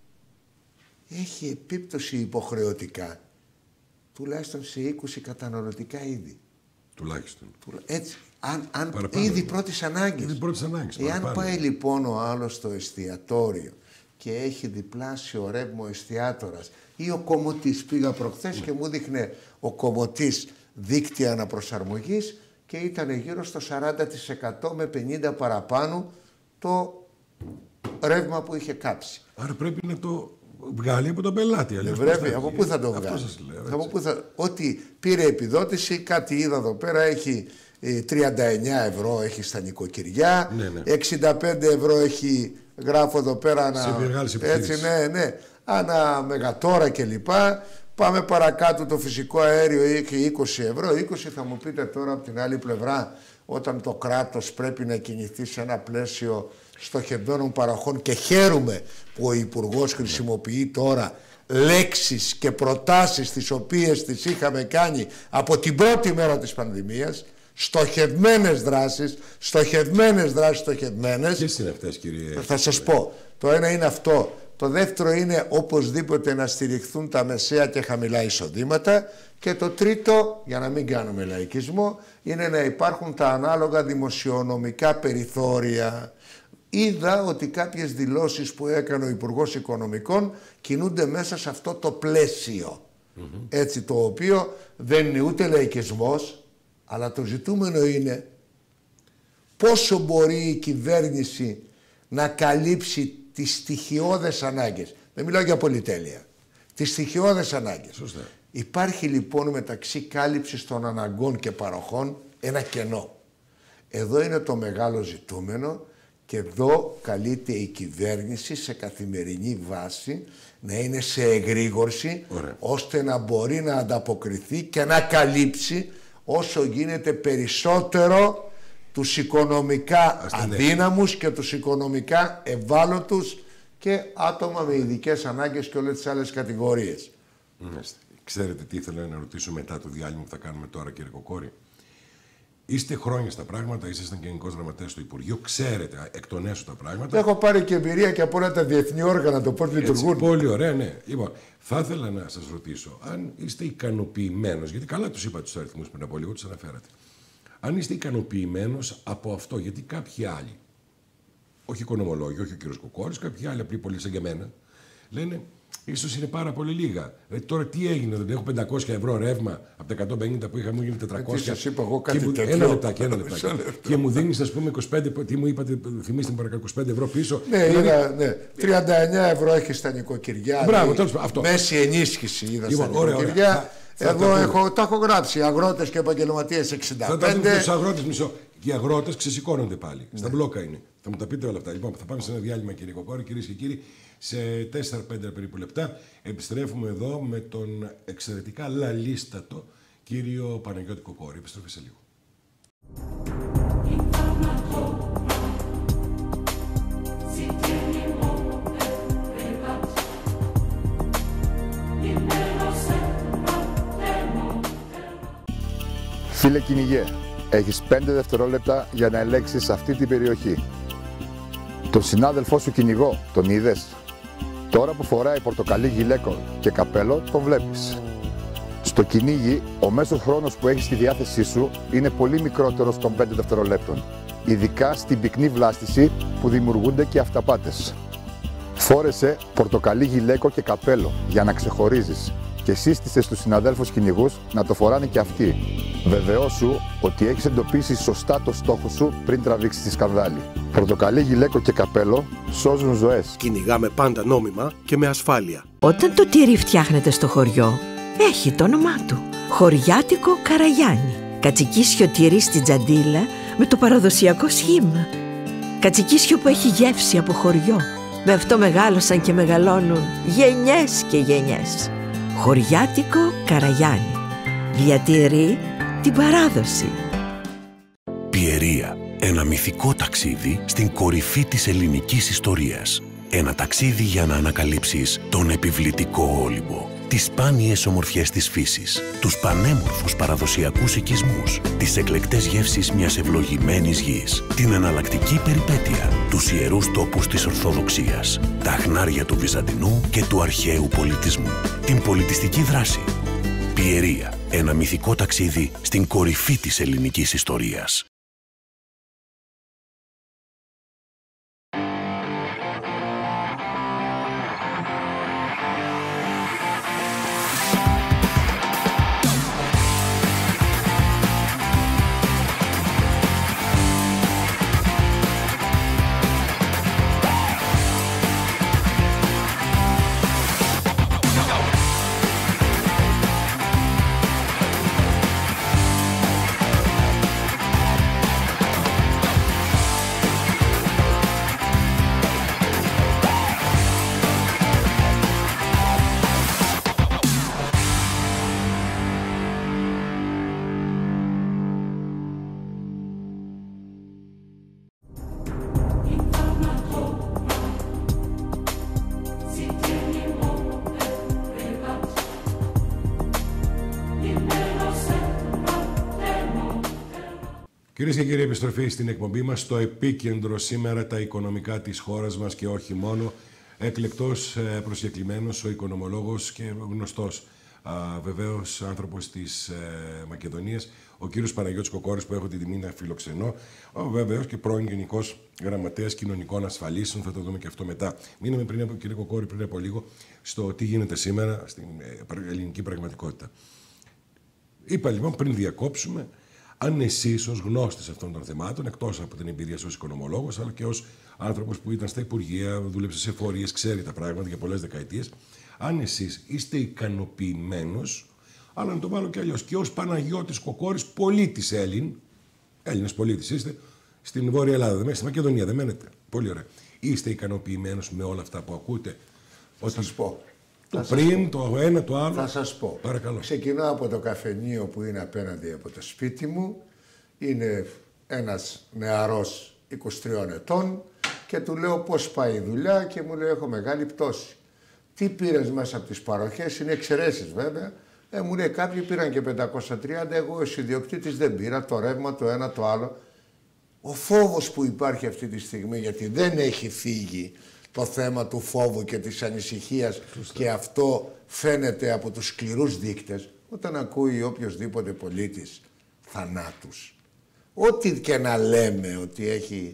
έχει επίπτωση υποχρεωτικά τουλάχιστον σε είκοσι καταναλωτικά είδη. Τουλάχιστον. Έτσι. Αν, αν ήδη πρώτης ανάγκης. Ήδη πρώτης ανάγκης. Εάν παραπάνω. Πάει λοιπόν ο άλλος στο εστιατόριο και έχει διπλάσιο ρεύμα ο εστιάτορας ή ο κομμωτής, πήγα προχθές ναι. και μου δείχνε ο κομμωτής δίκτυα αναπροσαρμογής και ήταν γύρω στο σαράντα τοις εκατό με πενήντα παραπάνω το ρεύμα που είχε κάψει. Άρα πρέπει να το βγάλει από τον πελάτη. Δεν πρέπει. Από πού θα το βγάλει. Από πού θα... Ότι πήρε επιδότηση, κάτι είδα εδώ πέρα, έχει τριάντα εννιά ευρώ έχει στα νοικοκυριά, ναι, ναι. εξήντα πέντε ευρώ έχει, γράφω εδώ πέρα, ανα, έτσι, ναι, ναι, ανα μεγατόρα κλπ. Πάμε παρακάτω, το φυσικό αέριο έχει είκοσι ευρώ. είκοσι θα μου πείτε τώρα από την άλλη πλευρά, όταν το κράτος πρέπει να κινηθεί σε ένα πλαίσιο στοχευμένων παροχών και χαίρομαι που ο Υπουργός χρησιμοποιεί τώρα λέξεις και προτάσεις τις οποίες τις είχαμε κάνει από την πρώτη μέρα της πανδημίας, στοχευμένες δράσεις, στοχευμένες δράσεις, στοχευμένες. Ποιες είναι αυτές, κύριε? Θα σας πω. Το ένα είναι αυτό. Το δεύτερο είναι οπωσδήποτε να στηριχθούν τα μεσαία και χαμηλά εισοδήματα. Και το τρίτο, για να μην κάνουμε λαϊκισμό, είναι να υπάρχουν τα ανάλογα δημοσιονομικά περιθώρια. Είδα ότι κάποιες δηλώσεις που έκανε ο Υπουργός Οικονομικών κινούνται μέσα σε αυτό το πλαίσιο. Mm-hmm. Έτσι, το οποίο δεν είναι ούτε λαϊκισμός, αλλά το ζητούμενο είναι πόσο μπορεί η κυβέρνηση να καλύψει τις στοιχειώδες ανάγκες. Δεν μιλάω για πολυτέλεια. Τις στοιχειώδες ανάγκες. Σωστά. Υπάρχει λοιπόν μεταξύ κάλυψης των αναγκών και παροχών ένα κενό. Εδώ είναι το μεγάλο ζητούμενο και εδώ καλείται η κυβέρνηση σε καθημερινή βάση να είναι σε εγρήγορση. Ωραία. Ώστε να μπορεί να ανταποκριθεί και να καλύψει όσο γίνεται περισσότερο τους οικονομικά αδύναμους και τους οικονομικά ευάλωτους και άτομα με ειδικές ανάγκες και όλες τις άλλες κατηγορίες. Μάλιστα. Ξέρετε τι ήθελα να ρωτήσω μετά το διάλειμμα που θα κάνουμε τώρα, κύριε Κοκόρη? Είστε χρόνια στα πράγματα, ήσασταν και γενικός γραμματέας του Υπουργείου, ξέρετε εκ των έσω τα πράγματα. Έχω πάρει και εμπειρία και από όλα τα διεθνή όργανα, το πώς λειτουργούν. Πολύ ωραία, ναι. Λοιπόν, θα ήθελα να σας ρωτήσω αν είστε ικανοποιημένος, γιατί καλά τους είπατε τους αριθμούς πριν από λίγο, τους αναφέρατε. Αν είστε ικανοποιημένος από αυτό, γιατί κάποιοι άλλοι, όχι οικονομολόγοι, όχι ο κύριος Κοκόρης, κάποιοι άλλοι απλοί πολύ σαν και εμένα, λένε ίσως είναι πάρα πολύ λίγα. Ε, τώρα τι έγινε, δεν έχω πεντακόσια ευρώ ρεύμα από τα εκατόν πενήντα που είχα, μου γίνει τετρακόσια. Τι σας είπα εγώ κάτι και μου, τέτοιο. Ένα λεπτάκι, ένα λεπτάκι. Και μου δίνεις, ας πούμε, είκοσι πέντε, τι μου είπατε, θυμίστε μου παρακαλώ, είκοσι πέντε ευρώ πίσω. Ναι, δηλαδή... είδα, ναι. τριάντα εννέα ευρώ έχει στα νοικοκυριά. Μπράβο, τέλος πάντων. Αυτό. Μέση ενίσχυση είδα Λοιπόν, στα ωραία, νοικοκυριά. ωραία. Θα, Εδώ θα έχω, τα έχω γράψει. Αγρότες και επαγγελματίες εξήντα πέντε. Θα τα δούμε τους αγρότες μισό. Και οι αγρότες ξεσηκώνονται πάλι. Ναι. Στα μπλόκα είναι. Θα μου τα πείτε όλα αυτά. Λοιπόν, θα πάμε σε ένα διάλειμμα, κύριε Κοκόρη, κυρίες και κύριοι. Σε τέσσερα πέντε περίπου λεπτά επιστρέφουμε εδώ με τον εξαιρετικά λαλίστατο κύριο Παναγιώτη Κοκόρη. Επιστρέφει σε λίγο. Φίλε κυνηγέ, έχεις πέντε δευτερόλεπτα για να ελέγξεις αυτή την περιοχή. Τον συνάδελφό σου κυνηγό, τον είδες? Τώρα που φοράει πορτοκαλί γυλαίκο και καπέλο, τον βλέπεις. Στο κυνήγι, ο μέσος χρόνος που έχεις στη διάθεσή σου είναι πολύ μικρότερος των πέντε δευτερολέπτων. Ειδικά στην πυκνή βλάστηση που δημιουργούνται και αυταπάτες. Φόρεσε πορτοκαλί γυλαίκο και καπέλο για να ξεχωρίζεις και σύστησε στους συναδέλφους κυνηγούς να το φοράνε και αυτοί. Βεβαιώσου ότι έχεις εντοπίσει σωστά το στόχο σου πριν τραβήξεις τη σκανδάλη. Πορτοκαλί γυλαίκο και καπέλο σώζουν ζωές. Κυνηγάμε πάντα νόμιμα και με ασφάλεια. Όταν το τυρί φτιάχνεται στο χωριό, έχει το όνομά του. Χωριάτικο Καραγιάννη. Κατσικίσιο τυρί στην Τζαντίλα με το παραδοσιακό σχήμα. Κατσικίσιο που έχει γεύση από χωριό. Με αυτό μεγάλωσαν και μεγαλώνουν γενιές και γενιές. Χωριάτικο Καραγιάννη. Διατηρεί την παράδοση. Πιερία. Ένα μυθικό ταξίδι στην κορυφή της ελληνικής ιστορίας. Ένα ταξίδι για να ανακαλύψεις τον επιβλητικό Όλυμπο, τις σπάνιες ομορφιές της φύσης, τους πανέμορφους παραδοσιακούς οικισμούς, τις εκλεκτές γεύσεις μιας ευλογημένης γης, την εναλλακτική περιπέτεια, τους ιερούς τόπους της Ορθοδοξίας, τα χνάρια του Βυζαντινού και του αρχαίου πολιτισμού, την πολιτιστική δράση. Πιερία. Ένα μυθικό ταξίδι στην κορυφή της ελληνικής ιστορίας. Κυρίες και κύριοι, επιστροφή στην εκπομπή μας. Στο επίκεντρο σήμερα τα οικονομικά της χώρας μας και όχι μόνο. Εκλεκτός προσκεκλημένος ο οικονομολόγος και γνωστός βεβαίως άνθρωπος της ε, Μακεδονίας, ο κύριος Παναγιώτης Κοκόρης, που έχω την τιμή να φιλοξενώ, βεβαίως και πρώην Γενικός Γραμματέας Κοινωνικών Ασφαλίσεων. Θα το δούμε και αυτό μετά. Μείναμε πριν από, κύριε Κοκόρη, πριν από λίγο στο τι γίνεται σήμερα στην ε, ελληνική πραγματικότητα. Είπα λοιπόν πριν διακόψουμε, αν εσείς ως γνώστης αυτών των θεμάτων, εκτός από την εμπειρία σας ως οικονομολόγος, αλλά και ως άνθρωπος που ήταν στα Υπουργεία, δούλεψε σε φορείες, ξέρει τα πράγματα για πολλές δεκαετίες, αν εσείς είστε ικανοποιημένος, αλλά να το βάλω και αλλιώς, και ως Παναγιώτης Κοκόρης, πολίτης Έλλην, Έλληνας πολίτης είστε, στην Βόρεια Ελλάδα, δεν μένετε, στη Μακεδονία δεν μένετε, πολύ ωραία. Είστε ικανοποιημένος με όλα αυτά που ακούτε? Θα σας πω. Το πριν, το ένα, το άλλο. Θα σας πω. Παρακαλώ. Ξεκινάω από το καφενείο που είναι απέναντι από το σπίτι μου. Είναι ένας νεαρός είκοσι τριών ετών και του λέω πώς πάει η δουλειά και μου λέει έχω μεγάλη πτώση. Τι πήρες μέσα από τις παροχές? Είναι εξαιρέσεις βέβαια. Ε, μου λέει κάποιοι πήραν και πεντακόσια τριάντα, εγώ ως ιδιοκτήτης δεν πήρα, το ρεύμα, το ένα, το άλλο. Ο φόβος που υπάρχει αυτή τη στιγμή, γιατί δεν έχει φύγει το θέμα του φόβου και της ανησυχίας, και αυτό φαίνεται από τους σκληρούς δείκτες, όταν ακούει οποιοσδήποτε πολίτης θανάτους. Ό,τι και να λέμε ότι έχει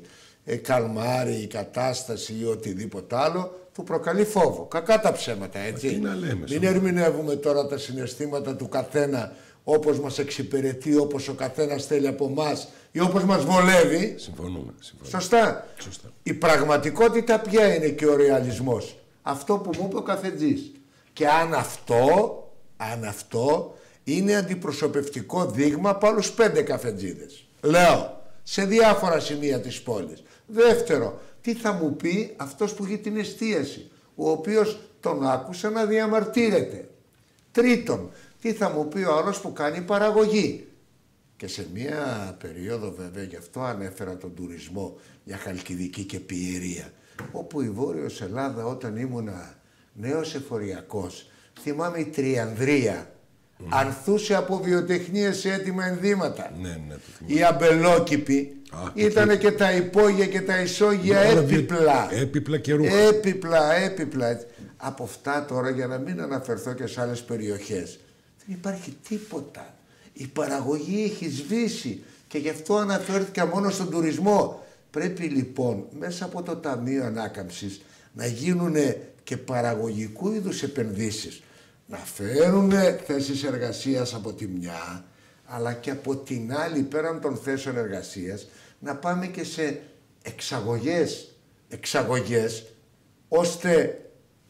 ε, καλμάρει η κατάσταση ή οτιδήποτε άλλο, του προκαλεί φόβο. Κακά τα ψέματα, έτσι. Τι να λέμε, Μην ερμηνεύουμε τώρα τα συναισθήματα του καθένα όπως μας εξυπηρετεί, όπως ο καθένας θέλει από εμάς ή όπως μας βολεύει. Συμφωνούμε. συμφωνούμε. Σωστά. Σωστά. Η πραγματικότητα ποια είναι και ο ρεαλισμός? Αυτό που μου είπε ο καφετζής. Και αν αυτό, αν αυτό είναι αντιπροσωπευτικό δείγμα από άλλους πέντε καφετζίδες. Λέω, σε διάφορα σημεία της πόλης. Δεύτερο, τι θα μου πει αυτός που έχει την εστίαση, ο οποίος τον άκουσα να διαμαρτύρεται. Τρίτον, τι θα μου πει ο άλλος που κάνει παραγωγή. Και σε μια περίοδο βέβαια, γι' αυτό ανέφερα τον τουρισμό για Χαλκιδική και Πιερία, όπου η Βόρειος Ελλάδα όταν ήμουνα νέος εφοριακός, θυμάμαι η Τριανδρία, mm. ανθούσε από βιοτεχνίες σε έτοιμα ενδύματα. Ναι, ναι, οι αμπελόκηποι ήταν και τα υπόγεια και τα ισόγεια έπιπλα. Έπιπλα και ρούχα. Έπιπλα, έπιπλα. Από αυτά τώρα, για να μην αναφερθώ και σε άλλες περιοχές, δεν υπάρχει τίποτα. Η παραγωγή έχει σβήσει και γι' αυτό αναφέρθηκα μόνο στον τουρισμό. Πρέπει λοιπόν μέσα από το Ταμείο Ανάκαμψης να γίνουν και παραγωγικού είδους επενδύσεις. Να φέρουν θέσεις εργασίας από τη μια, αλλά και από την άλλη, πέραν των θέσεων εργασίας, να πάμε και σε εξαγωγές, εξαγωγές, ώστε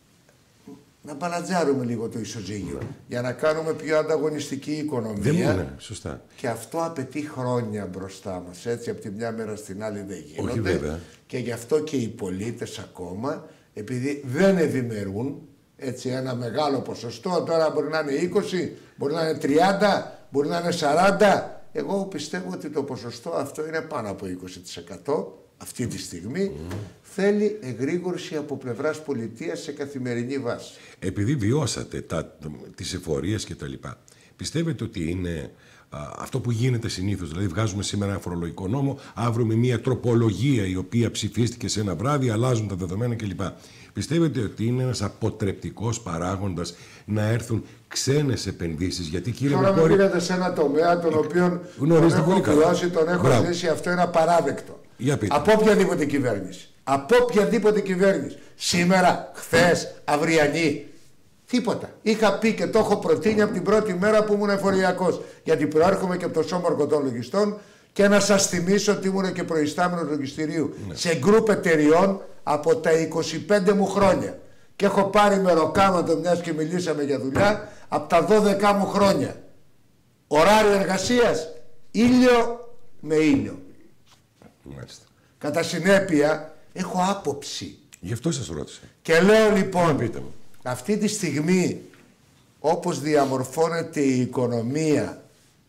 να μπαλατζάρουμε λίγο το ισοζύγιο, ναι, για να κάνουμε πιο ανταγωνιστική οικονομία. Δεν είναι, σωστά. Και αυτό απαιτεί χρόνια μπροστά μας. Έτσι, από τη μια μέρα στην άλλη δεν γίνονται. Όχι, βέβαια. Και γι' αυτό και οι πολίτες ακόμα, επειδή δεν ευημερούν, έτσι ένα μεγάλο ποσοστό, τώρα μπορεί να είναι είκοσι, μπορεί να είναι τριάντα, μπορεί να είναι σαράντα. Εγώ πιστεύω ότι το ποσοστό αυτό είναι πάνω από είκοσι τοις εκατό αυτή τη στιγμή. Mm. Θέλει εγρήγορση από πλευράς πολιτείας σε καθημερινή βάση. Επειδή βιώσατε τα, τις εφορίες και τα λοιπά, πιστεύετε ότι είναι α, αυτό που γίνεται συνήθως, δηλαδή βγάζουμε σήμερα ένα φορολογικό νόμο, αύριο με μια τροπολογία η οποία ψηφίστηκε σε ένα βράδυ, αλλάζουν τα δεδομένα κλπ. Πιστεύετε ότι είναι ένας αποτρεπτικός παράγοντας να έρθουν ξένες επενδύσεις? Γιατί κύριε Τώρα Μακόρη, με πήγατε σε ένα τομέα τον οποίο τον έχω βιώσει, τον έχω ζήσει, αυτό είναι απαράδεκτο. Από οποιαδήποτε κυβέρνηση. Από οποιαδήποτε κυβέρνηση. Σήμερα, χθες, αυριανή. Τίποτα. Είχα πει και το έχω προτείνει από την πρώτη μέρα που ήμουν εφοριακός. Γιατί προέρχομαι και από το Σώμα Εργοτών Λογιστών και να σας θυμίσω ότι ήμουν και προϊστάμενος λογιστηρίου, ναι, σε γκρουπ εταιριών από τα είκοσι πέντε μου χρόνια. Και έχω πάρει μεροκάματο, μιας και μιλήσαμε για δουλειά, από τα δώδεκα μου χρόνια. Ωράριο εργασίας, ήλιο με ήλιο. Μάλιστα. Κατά συνέπεια, έχω άποψη. Γι' αυτό σας ρώτησα. Και λέω λοιπόν, πείτε μου, αυτή τη στιγμή, όπως διαμορφώνεται η οικονομία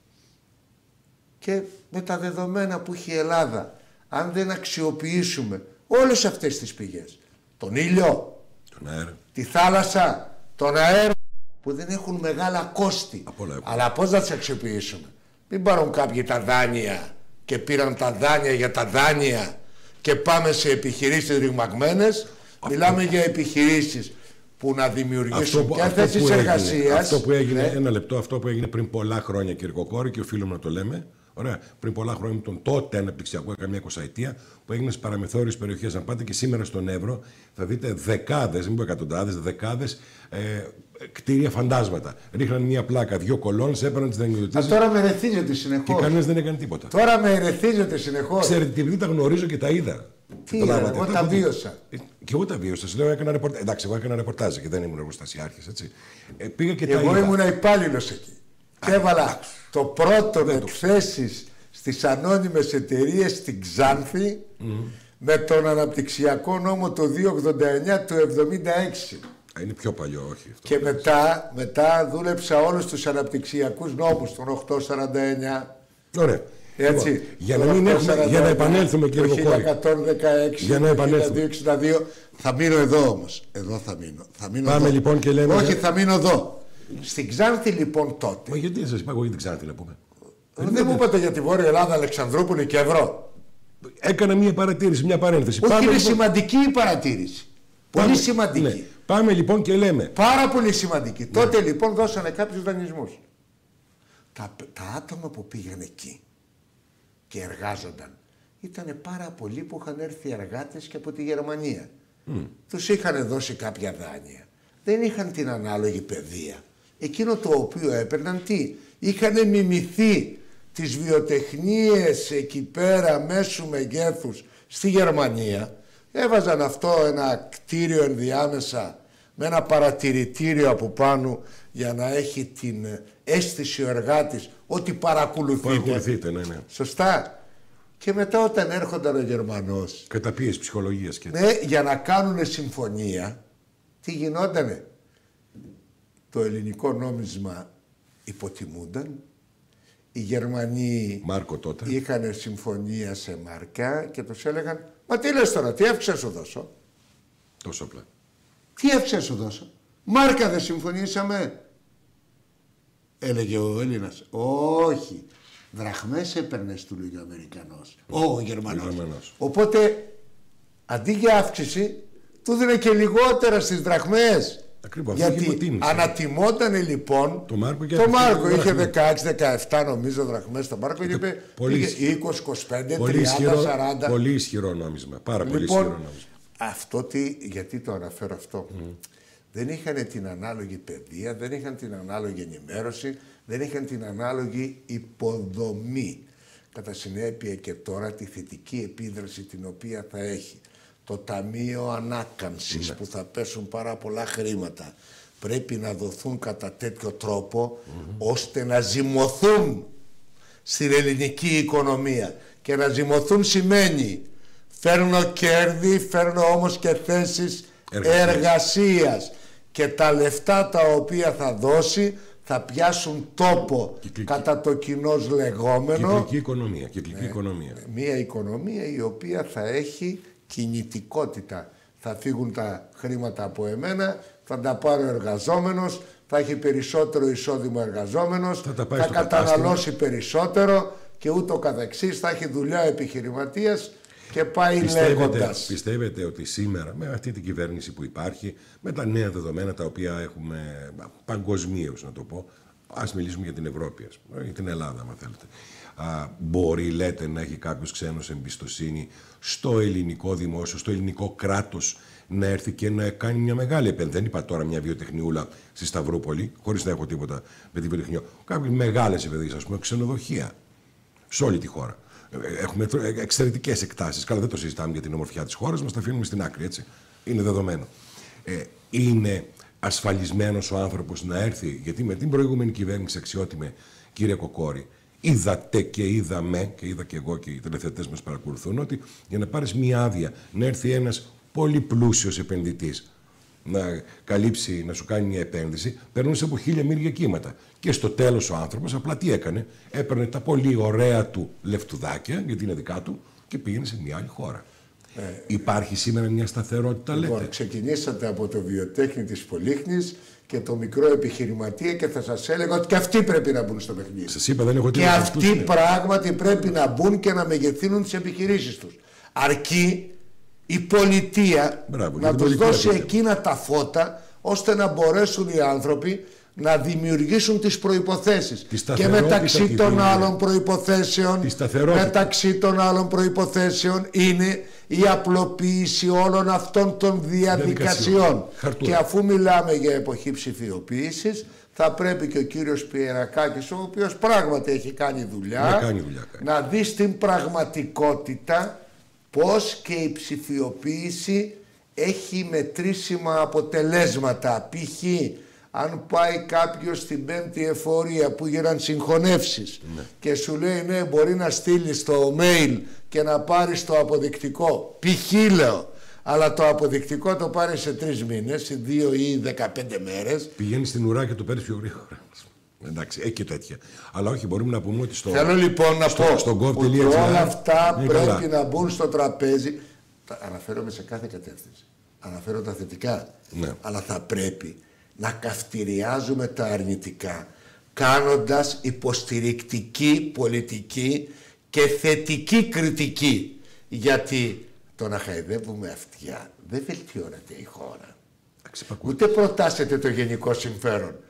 και με τα δεδομένα που έχει η Ελλάδα, αν δεν αξιοποιήσουμε όλες αυτές τις πηγές, τον ήλιο, τον αέρα, τη θάλασσα, τον αέρα, που δεν έχουν μεγάλα κόστη, αλλά πώς να τις αξιοποιήσουμε? Μην πάρουν κάποιοι τα δάνεια και πήραν τα δάνεια για τα δάνεια και πάμε σε επιχειρήσεις ρημαγμένες. Μιλάμε για επιχειρήσεις που να δημιουργήσουν που, και θέσεις εργασίας. Αυτό που έγινε, ναι, ένα λεπτό, αυτό που έγινε πριν πολλά χρόνια, κύριε Κοκόρη, και οφείλουμε να το λέμε. Ωραία. Πριν πολλά χρόνια με τον τότε αναπτυξιακό, καμιά εικοσαετία, που έγινε στις παραμεθόριες περιοχές. Αν πάτε και σήμερα στον Εύρο, θα δείτε δεκάδες, μην πω εκατοντάδες, δεκάδες ε, κτίρια φαντάσματα. Ρίχναν μια πλάκα, δύο κολόνες, έπαιρναν τις δανειοδοτήσεις. Τώρα με ερεθίζεται συνεχώς. Και κανένας δεν έκανε τίποτα. Τώρα με ερεθίζεται συνεχώς. Ξέρετε, επειδή τα γνωρίζω και τα είδα. Τι είδα, εγώ τα βίωσα. Και εγώ τα βίωσα. Σας λέω, έκανα ρεπορτάζ. Εντάξει, εγώ έκανα ρεπορτάζ και δεν ήμουν εργοστασιάρχης, έτσι. Ε, πήγα και εγώ τα ήμουν υπάλληλος εκεί. Και έβαλα το πρώτο με εκθέσεις στις ανώνυμες εταιρείες στην Ξάνθη, mm. με τον αναπτυξιακό νόμο το διακόσια ογδόντα εννιά του εβδομήντα έξι. Είναι πιο παλιό, όχι. Αυτό και μετά, μετά δούλεψα όλους τους αναπτυξιακούς νόμους, τον οκτακόσια σαράντα εννιά. Ωραία. Έτσι, λοιπόν, για, να μην έχουμε, για να επανέλθουμε, κύριε Κοκόρη. Το χίλια εκατόν δεκαέξι, για να επανέλθουμε. χίλια εκατόν εξήντα δύο. Θα μείνω εδώ όμως. Εδώ θα μείνω. Θα μείνω Πάμε εδώ. λοιπόν και λέμε. Όχι, θα μείνω εδώ. Στην Ξάνθη λοιπόν τότε. Μα γιατί δεν σας είπα εγώ για την Ξάνθη να πούμε? Δεν, δεν μου είπατε για τη Βόρεια Ελλάδα, Αλεξανδρούπολη και Ευρώ. Έκανα μια παρατήρηση, μια παρένθεση. Όχι, Πάμε, είναι λοιπόν... σημαντική η παρατήρηση. Πολύ Πάμε... σημαντική. Ναι. Πάμε λοιπόν και λέμε. Πάρα πολύ σημαντική. Ναι. Τότε λοιπόν δώσανε κάποιους δανεισμούς. Τα, τα άτομα που πήγαν εκεί και εργάζονταν ήταν πάρα πολλοί που είχαν έρθει εργάτες και από τη Γερμανία. Mm. Τους είχαν δώσει κάποια δάνεια. Δεν είχαν την ανάλογη παιδεία. Εκείνο το οποίο έπαιρναν τι, είχαν μιμηθεί τις βιοτεχνίες εκεί πέρα μέσου μεγέθους στη Γερμανία. Έβαζαν αυτό ένα κτίριο ενδιάμεσα με ένα παρατηρητήριο από πάνω για να έχει την αίσθηση ο εργάτης ότι παρακολουθείτε. Παρακολουθείτε, ναι, ναι. Σωστά. Και μετά όταν έρχονταν ο Γερμανός... Καταπίεση ψυχολογίας και... Ναι, για να κάνουν συμφωνία, τι γινότανε. Το ελληνικό νόμισμα υποτιμούνταν. Οι Γερμανοί Μάρκο τότε. είχαν συμφωνία σε μάρκα και τους έλεγαν «Μα τι λες τώρα, τι εύξα σου δώσω». Τόσο απλά. «Τι εύξα σου δώσω». «Μάρκα δεν συμφωνήσαμε». Έλεγε ο Έλληνας. «Όχι. Δραχμές έπαιρνες», του λέγει ο Αμερικανός. Ο, ο Γερμανός. Γερμανός. Οπότε αντί για αύξηση του δίνε και λιγότερα στις δραχμές. Ακριβώς, γιατί ανατιμότανε λοιπόν το Μάρκο, το Μάρκο είχε δεκαέξι δεκαεπτά νομίζω δραχμές στο Μάρκο και είπε είκοσι, είκοσι πέντε, τριάντα, σαράντα. Πολύ ισχυρό νόμισμα, πάρα λοιπόν, πολύ ισχυρό νόμισμα. Αυτό τι, γιατί το αναφέρω αυτό. Mm. Δεν είχαν την ανάλογη παιδεία, δεν είχαν την ανάλογη ενημέρωση, δεν είχαν την ανάλογη υποδομή. Κατά συνέπεια και τώρα τη θετική επίδραση την οποία θα έχει το Ταμείο Ανάκαμψης, ναι, που θα πέσουν πάρα πολλά χρήματα, πρέπει να δοθούν κατά τέτοιο τρόπο mm-hmm. ώστε να ζυμωθούν στην ελληνική οικονομία. Και να ζυμωθούν σημαίνει φέρνω κέρδη, φέρνω όμως και θέσεις εργασίας. εργασίας. Και τα λεφτά τα οποία θα δώσει θα πιάσουν τόπο κυκλική, κατά το κοινώς λεγόμενο. Κυκλική οικονομία. Κυκλική ναι, οικονομία. Μια οικονομία η οποία θα έχει κινητικότητα. Θα φύγουν τα χρήματα από εμένα, θα τα πάρει ο εργαζόμενος, θα έχει περισσότερο εισόδημα εργαζόμενος, θα, θα καταναλώσει περισσότερο και ούτω καθεξής, θα έχει δουλειά επιχειρηματίας και πάει λέγοντας. Πιστεύετε ότι σήμερα με αυτή την κυβέρνηση που υπάρχει, με τα νέα δεδομένα τα οποία έχουμε παγκοσμίως να το πω, ας μιλήσουμε για την Ευρώπη, ας πούμε, για την Ελλάδα αν θέλετε, α, μπορεί λέτε να έχει κάποιος ξένος εμπιστοσύνη στο ελληνικό δημόσιο, στο ελληνικό κράτος να έρθει και να κάνει μια μεγάλη επένδυση. Δεν είπα τώρα μια βιοτεχνιούλα στη Σταυρούπολη, χωρίς να έχω τίποτα με τη βιοτεχνία. Κάποιες μεγάλες επενδύσεις, ας πούμε, ξενοδοχεία σε όλη τη χώρα. Έχουμε εξαιρετικές εκτάσεις. Καλά, δεν το συζητάμε για την ομορφιά της χώρας μας, τα αφήνουμε στην άκρη, έτσι. Είναι δεδομένο. Ε, είναι ασφαλισμένος ο άνθρωπος να έρθει, γιατί με την προηγούμενη κυβέρνηση, αξιότιμε κύριε Κοκόρη, είδατε και είδαμε, και είδα και εγώ και οι τηλεθεατές μας παρακολουθούν, ότι για να πάρεις μία άδεια, να έρθει ένας πολύ πλούσιος επενδυτής να καλύψει, να σου κάνει μια επένδυση, περνούσε από χίλια μύρια κύματα. Και στο τέλος ο άνθρωπος απλά τι έκανε, έπαιρνε τα πολύ ωραία του λεφτουδάκια, γιατί είναι δικά του, και πήγαινε σε μια άλλη χώρα. Ε, Υπάρχει σήμερα μια σταθερότητα, λοιπόν, λέτε. Ξεκινήσατε από το βιοτέχνη της Πολύχνης και το μικρό επιχειρηματία και θα σας έλεγα ότι και αυτοί πρέπει να μπουν στο παιχνίδι. Σας είπα, δεν έχω και αυτοί είναι. πράγματι πρέπει να μπουν και να μεγεθύνουν τις επιχειρήσεις τους. Αρκεί η πολιτεία Μπράβο, να τους δώσει εκείνα τα φώτα ώστε να μπορέσουν οι άνθρωποι να δημιουργήσουν τις προϋποθέσεις. Και μεταξύ των άλλων προϋποθέσεων, μεταξύ των άλλων προϋποθέσεων είναι η απλοποίηση όλων αυτών των διαδικασιών. Και αφού μιλάμε για εποχή ψηφιοποίησης, θα πρέπει και ο κύριος Πιερακάκης, ο οποίος πράγματι έχει κάνει δουλειά, κάνει δουλειά κάνει. να δει στην πραγματικότητα πώς και η ψηφιοποίηση έχει μετρήσιμα αποτελέσματα. Π.χ. αν πάει κάποιος στην πέμπτη εφορία που γίναν συγχωνεύσεις, ναι, και σου λέει ναι, μπορεί να στείλει στο mail και να πάρει το αποδεικτικό, π.χ. λέω, αλλά το αποδεικτικό το πάρει σε τρεις μήνες, σε δύο ή δεκαπέντε μέρες. Πηγαίνει στην ουρά και το παίρνει πιο γρήγορα. Εντάξει, έχει και τέτοια. Αλλά όχι, μπορούμε να πούμε ότι στο. Θέλω λοιπόν να στο, πω στο ότι όλα αυτά πρέπει καλά. να μπουν στο τραπέζι. Αναφέρομαι σε κάθε κατεύθυνση. Αναφέρω τα θετικά. Ναι. Αλλά θα πρέπει να καυτηριάζουμε τα αρνητικά, κάνοντας υποστηρικτική πολιτική και θετική κριτική. Γιατί το να χαϊδεύουμε αυτιά δεν βελτιώνεται η χώρα. Ούτε προτάσετε το γενικό συμφέρον.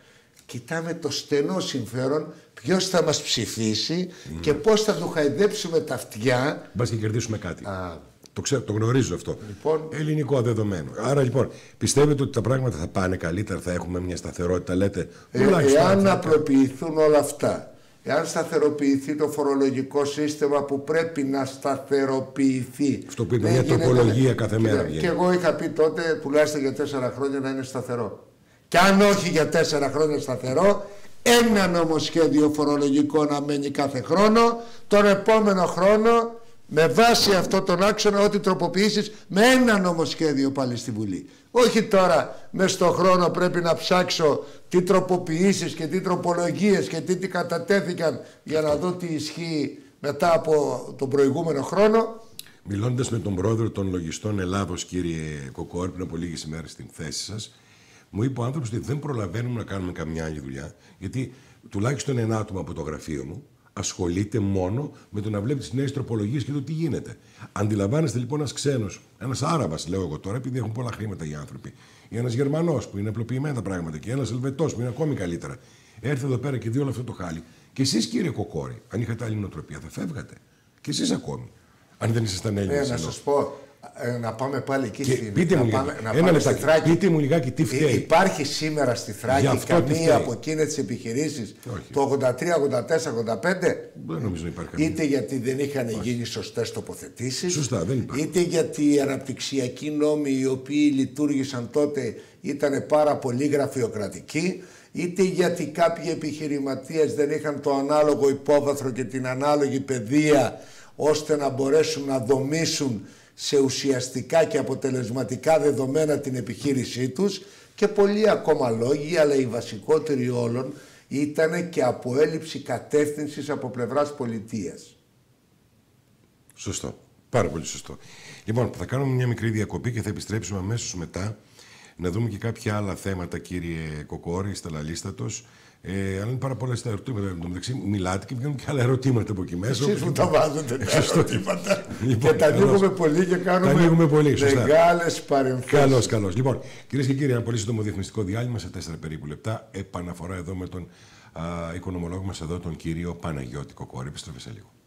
Κοιτάμε το στενό συμφέρον, ποιος θα μας ψηφίσει Mm. και πώς θα του χαϊδέψουμε τα αυτιά. Μπας και κερδίσουμε κάτι. Α. Το, ξέρω, το γνωρίζω αυτό. Λοιπόν. Ελληνικό δεδομένο. Άρα λοιπόν, πιστεύετε ότι τα πράγματα θα πάνε καλύτερα, θα έχουμε μια σταθερότητα, λέτε. Ε, εάν απλοποιηθούν όλα αυτά, εάν σταθεροποιηθεί το φορολογικό σύστημα που πρέπει να σταθεροποιηθεί. Αυτό που είναι μια τροπολογία κάθε μέρα. Και, και εγώ είχα πει τότε τουλάχιστον για τέσσερα χρόνια να είναι σταθερό. Και αν όχι για τέσσερα χρόνια σταθερό, ένα νομοσχέδιο φορολογικό να μένει κάθε χρόνο, τον επόμενο χρόνο με βάση αυτό τον άξονα ότι τροποποιήσεις με ένα νομοσχέδιο πάλι στη Βουλή. Όχι τώρα μες στον χρόνο πρέπει να ψάξω τι τροποποιήσεις και τι τροπολογίες και τι, τι κατατέθηκαν για να δω τι ισχύει μετά από τον προηγούμενο χρόνο. Μιλώντας με τον πρόεδρο των λογιστών Ελλάδος, κύριε Κοκόρη, πριν από λίγες ημέρες στην θέση σας, μου είπε ο άνθρωπος ότι δεν προλαβαίνουμε να κάνουμε καμιά άλλη δουλειά, γιατί τουλάχιστον ένα άτομο από το γραφείο μου ασχολείται μόνο με το να βλέπει τις νέες τροπολογίες και το τι γίνεται. Αντιλαμβάνεστε λοιπόν ένας ξένος, ένας Άραβας, λέω εγώ τώρα, επειδή έχουν πολλά χρήματα οι άνθρωποι, ή ένας Γερμανός που είναι απλοποιημένα τα πράγματα, και ένας Ελβετός που είναι ακόμη καλύτερα, έρθει εδώ πέρα και δει όλο αυτό το χάλι. Και εσείς, κύριε Κοκόρη, αν είχατε άλλη νοοτροπία, θα φεύγατε. Και εσείς ακόμη. Αν δεν ήσασταν Έλληνες. Ε, να σας πω, ε, να πάμε πάλι εκεί και στην πείτε να μου, πάμε, να ένα πάμε λεπτάκι, στη Θράκη. πείτε μου λιγάκι τι φταίει. Υπάρχει σήμερα στη Θράκη καμία από εκείνες τις επιχειρήσεις το ογδόντα τρία, ογδόντα τέσσερα, ογδόντα πέντε. Δεν νομίζω να υπάρχει καμία. Είτε γιατί δεν είχαν Όχι. γίνει σωστές τοποθετήσεις. Σωστά, δεν υπάρχει. Είτε γιατί οι αναπτυξιακοί νόμοι οι οποίοι λειτουργήσαν τότε ήταν πάρα πολύ γραφειοκρατικοί. Είτε γιατί κάποιοι επιχειρηματίες δεν είχαν το ανάλογο υπόβαθρο και την ανάλογη παιδεία ώστε να μπορέσουν να δομήσουν σε ουσιαστικά και αποτελεσματικά δεδομένα την επιχείρησή τους, και πολλοί ακόμα λόγοι, αλλά οι βασικότεροι όλων ήταν και από έλλειψη κατεύθυνσης από πλευράς πολιτείας. Σωστό. Πάρα πολύ σωστό. Λοιπόν, θα κάνουμε μια μικρή διακοπή και θα επιστρέψουμε αμέσως μετά να δούμε και κάποια άλλα θέματα, κύριε Κοκόρη, σταλαλίστατος. Ε, αλλά είναι πάρα πολλά στα ερωτήματα. Εν τω μεταξύ, μιλάτε και βγαίνουν και άλλα ερωτήματα από εκεί μέσα. Εσείς μου τα βάζετε τα ερωτήματα. Λοιπόν, και τα ανοίγουμε πολύ και κάνουμε πολύ, μεγάλες παρεμφάσεις. Καλώς, καλώς. Λοιπόν, κυρίες και κύριοι, ένα πολύ σύντομο διαφημιστικό διάλειμμα σε τέσσερα περίπου λεπτά. Επαναφορά εδώ με τον α, οικονομολόγο μας εδώ, τον κύριο Παναγιώτη Κοκόρη. Επιστρέφει σε λίγο.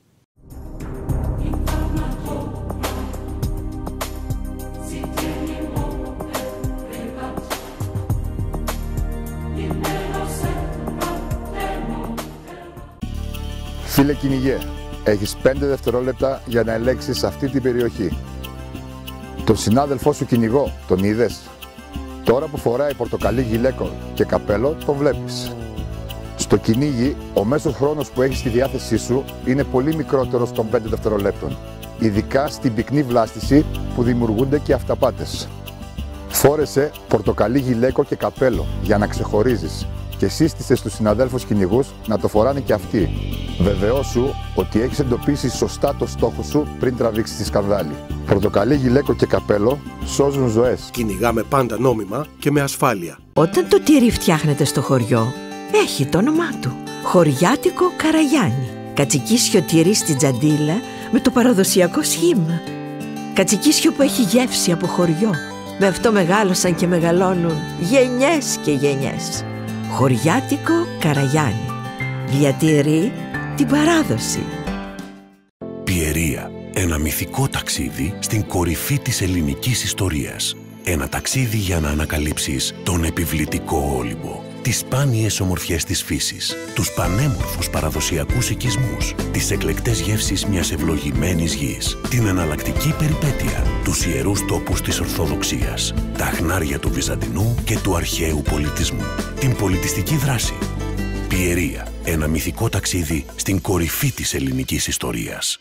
Φίλε κυνηγέ, έχεις πέντε δευτερόλεπτα για να ελέγξεις αυτή την περιοχή. Τον συνάδελφό σου κυνηγό, τον είδες? Τώρα που φοράει πορτοκαλί γυλαίκο και καπέλο, τον βλέπεις. Στο κυνήγι, ο μέσος χρόνος που έχεις στη διάθεσή σου είναι πολύ μικρότερος των πέντε δευτερολέπτων. Ειδικά στην πυκνή βλάστηση που δημιουργούνται και αυταπάτες. Φόρεσε πορτοκαλί γυλαίκο και καπέλο για να ξεχωρίζεις και σύστησε στους συναδέλφους κυνηγούς να το φοράνε και αυτοί. Βεβαιώσου ότι έχεις εντοπίσει σωστά το στόχο σου πριν τραβήξεις τη σκανδάλη. Πορτοκαλί γυλαίκο και καπέλο σώζουν ζωές. Κυνηγάμε πάντα νόμιμα και με ασφάλεια. Όταν το τυρί φτιάχνεται στο χωριό, έχει το όνομά του. Χωριάτικο Καραγιάννη. Κατσικίσιο τυρί στην Τζαντίλα με το παραδοσιακό σχήμα. Κατσικίσιο που έχει γεύση από χωριό. Με αυτό μεγάλωσαν και μεγαλώνουν γενιές και γενιές. Χωριάτικο Καραγιάννη. Διατηρεί την παράδοση. Πιερία. Ένα μυθικό ταξίδι στην κορυφή της ελληνικής ιστορίας. Ένα ταξίδι για να ανακαλύψεις τον επιβλητικό Όλυμπο, τις σπάνιες ομορφιές της φύσης, τους πανέμορφους παραδοσιακούς οικισμούς, τις εκλεκτές γεύσεις μιας ευλογημένης γης, την εναλλακτική περιπέτεια, τους ιερούς τόπους της Ορθοδοξίας, τα χνάρια του Βυζαντινού και του αρχαίου πολιτισμού, την πολιτιστική δράση. Πιερία. Ένα μυθικό ταξίδι στην κορυφή της ελληνικής ιστορίας.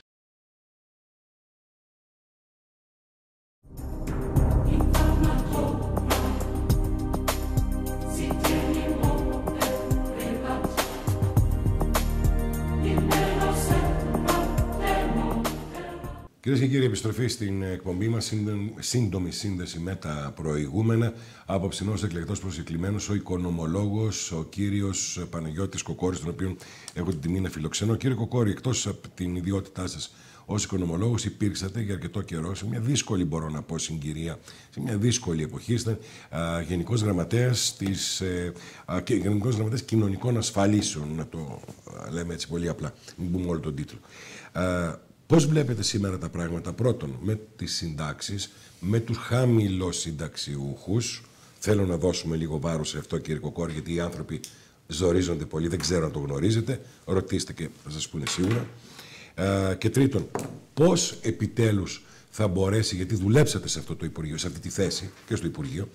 Κυρίες και κύριοι, επιστροφή στην εκπομπή μας, σύντομη σύνδεση με τα προηγούμενα. Απόψινός εκλεκτός προσκεκλημένος ο οικονομολόγος, ο κύριος Παναγιώτης Κοκόρης, τον οποίο έχω την τιμή να φιλοξενώ. Κύριε Κοκόρη, εκτός από την ιδιότητά σας ως οικονομολόγος υπήρξατε για αρκετό καιρό σε μια δύσκολη, μπορώ να πω, συγκυρία, σε μια δύσκολη εποχή. Είστε γενικός γραμματέας, της, ε, α, και, γενικός γραμματέας κοινωνικών ασφαλίσεων, να το α, λέμε έτσι πολύ απλά, μην πούμε όλο τον τίτλο. Α, πώς βλέπετε σήμερα τα πράγματα, πρώτον, με τις συντάξεις, με τους χαμηλοσυνταξιούχους? Θέλω να δώσουμε λίγο βάρος σε αυτό, κύριε Κοκόρη, γιατί οι άνθρωποι ζορίζονται πολύ, δεν ξέρω αν το γνωρίζετε, ρωτήστε και θα σας πούνε σίγουρα. Ε, και τρίτον, πώς επιτέλους θα μπορέσει, γιατί δουλέψατε σε αυτό το Υπουργείο, σε αυτή τη θέση και στο Υπουργείο,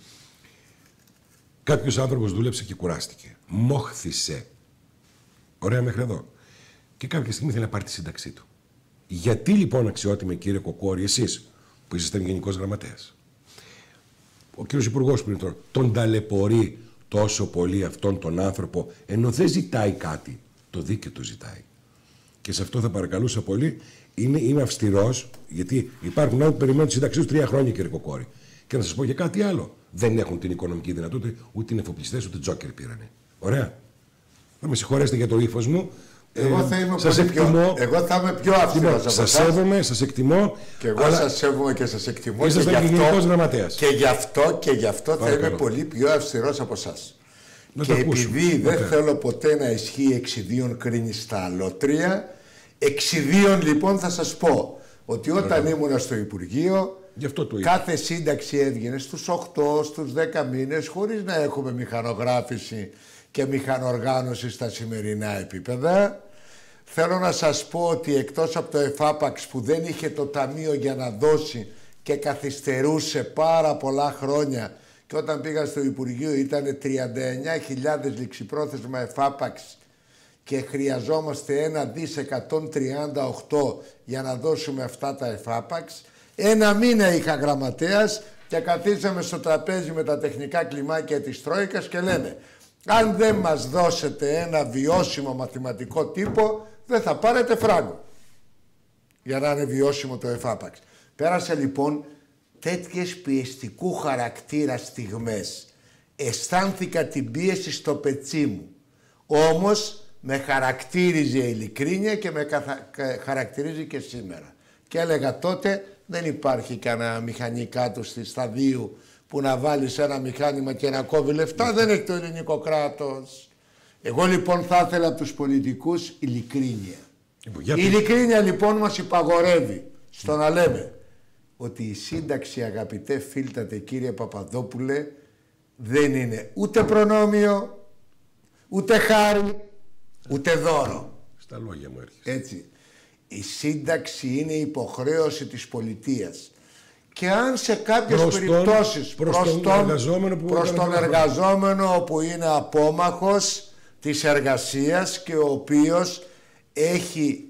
κάποιος άνθρωπος δούλεψε και κουράστηκε, μόχθησε, ωραία μέχρι εδώ, και κάποια στιγμή θέλει να πάρει τη σύνταξή του. Γιατί λοιπόν, αξιότιμε κύριε Κοκόρη, εσείς που ήσασταν γενικός γραμματέας, ο κύριος Υπουργός πριν τώρα, τον ταλαιπωρεί τόσο πολύ αυτόν τον άνθρωπο, ενώ δεν ζητάει κάτι, το δίκαιο το ζητάει. Και σε αυτό θα παρακαλούσα πολύ, είναι, είμαι αυστηρός, γιατί υπάρχουν άνθρωποι που περιμένουν τη σύνταξή τους τρία χρόνια, κύριε Κοκόρη. Και να σας πω και κάτι άλλο. Δεν έχουν την οικονομική δυνατότητα, ούτε είναι εφοπλιστές, ούτε τζόκερ πήρανε. Ωραία. Θα με συγχωρέσετε για το ύφος μου. Εγώ θα είμαι σας πολύ εκτιμώ. Πιο, εγώ θα είμαι πιο αυστηρός από σας σέβομαι, σας εκτιμώ. Και εγώ αλλά... σας σέβομαι και σας εκτιμώ. Είσαστε και γενικός γραμματέας. Και γι' αυτό, και γι αυτό θα είμαι πολύ πιο αυστηρός από εσάς. Και επειδή δεν okay. θέλω ποτέ να ισχύει εξιδίων κρίνει στα αλότρια, εξιδίων λοιπόν θα σας πω ότι όταν okay. ήμουνα στο Υπουργείο, αυτό το κάθε σύνταξη έβγαινε στους οκτώ, στους δέκα μήνες, χωρίς να έχουμε μηχανογράφηση και μηχανοργάνωση στα σημερινά επίπεδα. Θέλω να σας πω ότι εκτός από το ΕΦΑΠΑΞ που δεν είχε το ταμείο για να δώσει και καθυστερούσε πάρα πολλά χρόνια, και όταν πήγα στο Υπουργείο ήταν τριάντα εννιά χιλιάδες ληξιπρόθεσμα ΕΦΑΠΑΞ και χρειαζόμαστε ένα δις εκατόν τριάντα οκτώ για να δώσουμε αυτά τα ΕΦΑΠΑΞ. Ένα μήνα είχα γραμματέας και καθίσαμε στο τραπέζι με τα τεχνικά κλιμάκια της Τρόικας και λέμε, αν δεν μας δώσετε ένα βιώσιμο μαθηματικό τύπο, δεν θα πάρετε φράγκο για να είναι βιώσιμο το ΕΦΑΠΑΞ. Πέρασε λοιπόν τέτοιες πιεστικού χαρακτήρα στιγμές. Αισθάνθηκα την πίεση στο πετσί μου. Όμως με χαρακτήριζε η ειλικρίνεια και με καθα... χαρακτηρίζει και σήμερα. Και έλεγα τότε δεν υπάρχει κανένα μηχανή κάτω στη σταδίου που να βάλεις ένα μηχάνημα και να κόβει λεφτά. Δεν έχει το ελληνικό κράτος. Εγώ λοιπόν θα ήθελα από τους πολιτικούς ειλικρίνεια. Η ειλικρίνεια λοιπόν μας υπαγορεύει στο να λέμε ότι η σύνταξη, αγαπητέ φίλτατε κύριε Παπαδόπουλε, δεν είναι ούτε προνόμιο, ούτε χάρη, ούτε δώρο. Στα λόγια μου έρχεσαι. Έτσι. Η σύνταξη είναι υποχρέωση της πολιτείας. Και αν σε κάποιες προς περιπτώσεις τον, προς, προς τον, τον εργαζόμενο, που, προς τον εργαζόμενο που είναι απόμαχος της εργασίας και ο οποίος έχει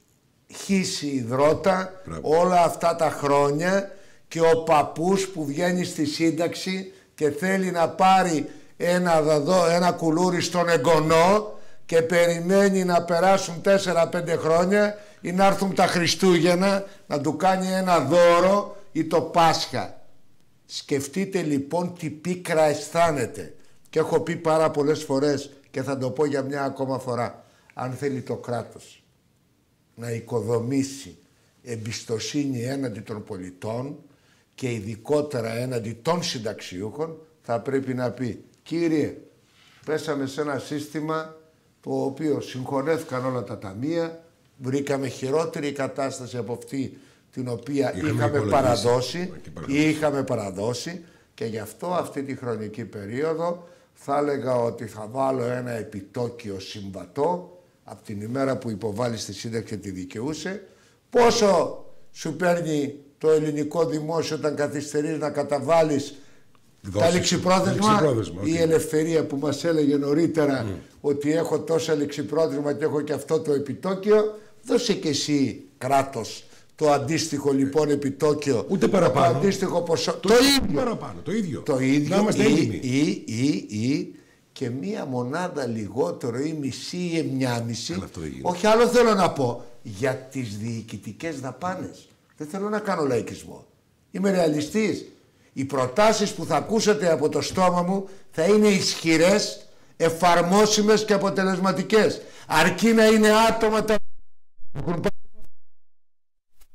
χύσει υδρότα όλα αυτά τα χρόνια, και ο παππούς που βγαίνει στη σύνταξη και θέλει να πάρει ένα, δαδό, ένα κουλούρι στον εγγονό και περιμένει να περάσουν τέσσερα πέντε χρόνια ή να έρθουν τα Χριστούγεννα να του κάνει ένα δώρο ή το Πάσχα. Σκεφτείτε λοιπόν τι πίκρα αισθάνεται. Και έχω πει πάρα πολλές φορές και θα το πω για μια ακόμα φορά. Αν θέλει το κράτος να οικοδομήσει εμπιστοσύνη έναντι των πολιτών και ειδικότερα έναντι των συνταξιούχων, θα πρέπει να πει, κύριε, πέσαμε σε ένα σύστημα το οποίο συγχωνεύτηκαν όλα τα ταμεία, βρήκαμε χειρότερη κατάσταση από αυτή την οποία είχαμε, είχαμε παραδώσει ή είχαμε παραδώσει, και γι' αυτό αυτή τη χρονική περίοδο θα έλεγα ότι θα βάλω ένα επιτόκιο συμβατό από την ημέρα που υποβάλλεις τη σύνταξη και τη δικαιούσε. Πόσο σου παίρνει το ελληνικό δημόσιο όταν καθυστερείς να καταβάλεις τα ληξιπρόθεσμα, η okay. ελευθερία που μας έλεγε νωρίτερα mm. ότι έχω τόσα ληξιπρόθεσμα και έχω και αυτό το επιτόκιο, δώσε και εσύ κράτος το αντίστοιχο λοιπόν επιτόκιο. Ούτε παραπάνω. Το αντίστοιχο ποσό. Το, το ίδιο. Παραπάνω, το ίδιο. Το ίδιο ή, ή, ή, ή και μία μονάδα λιγότερο ή μισή ή μια μισή. Όχι, άλλο θέλω να πω για τις διοικητικές δαπάνες. Δεν θέλω να κάνω λαϊκισμό. Είμαι ρεαλιστής. Οι προτάσεις που θα ακούσετε από το στόμα μου θα είναι ισχυρές, εφαρμόσιμες και αποτελεσματικές. Αρκεί να είναι άτομα τα...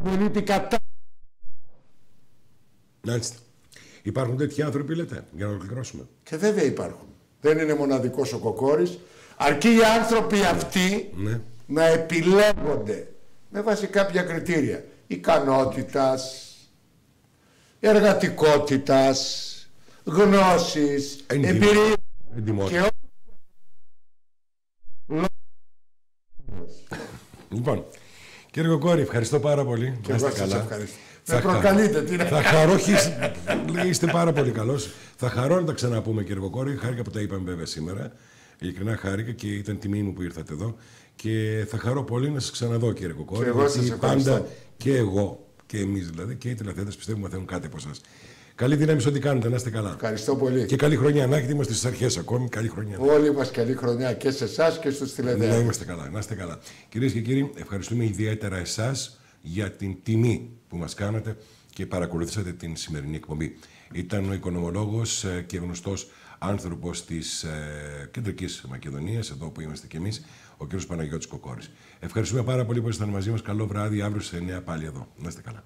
πολίτη κατά. Μάλιστα. Υπάρχουν τέτοιοι άνθρωποι, λέτε, για να ολοκληρώσουμε. Και βέβαια υπάρχουν. Δεν είναι μοναδικός ο Κοκόρης. Αρκεί οι άνθρωποι αυτοί ναι. να επιλέγονται με βάση κάποια κριτήρια ικανότητας, εργατικότητας, γνώσης, εμπειρίας και Λοιπόν, κύριε Κοκόρη, ευχαριστώ πάρα πολύ. Και εγώ σας ευχαριστώ. Θα με προκαλείτε, τι θα χαρώ, είστε πάρα πολύ καλός. Θα χαρώ να τα ξαναπούμε, κύριε Κοκόρη. Χάρηκα που τα είπαμε βέβαια σήμερα. Ειλικρινά χάρηκα και ήταν τιμή μου που ήρθατε εδώ. Και θα χαρώ πολύ να σας ξαναδώ, κύριε Κοκόρη. Και εγώ σας ευχαριστώ. Πάντα και εγώ και εμείς δηλαδή και οι τηλεθεατές πιστεύουμε μαθαίνουν κάτι από εσάς. Καλή δύναμη σε ό,τι κάνετε, να είστε καλά. Ευχαριστώ πολύ. Και καλή χρονιά. Να έχετε, είμαστε στις αρχές ακόμη. Καλή χρονιά. Όλοι μας καλή χρονιά και σε εσάς και στους τηλεθεατές. Να είμαστε καλά. Να είστε καλά. Κυρίες και κύριοι, ευχαριστούμε ιδιαίτερα εσάς για την τιμή που μας κάνατε και παρακολουθήσατε την σημερινή εκπομπή. Ήταν ο οικονομολόγος και γνωστός άνθρωπος της ε, Κεντρικής Μακεδονίας, εδώ που είμαστε κι εμείς, ο κ. Παναγιώτης Κοκόρης. Ευχαριστούμε πάρα πολύ που ήσασταν μαζί μας. Καλό βράδυ, αύριο σε εννιά πάλι εδώ. Να είστε καλά.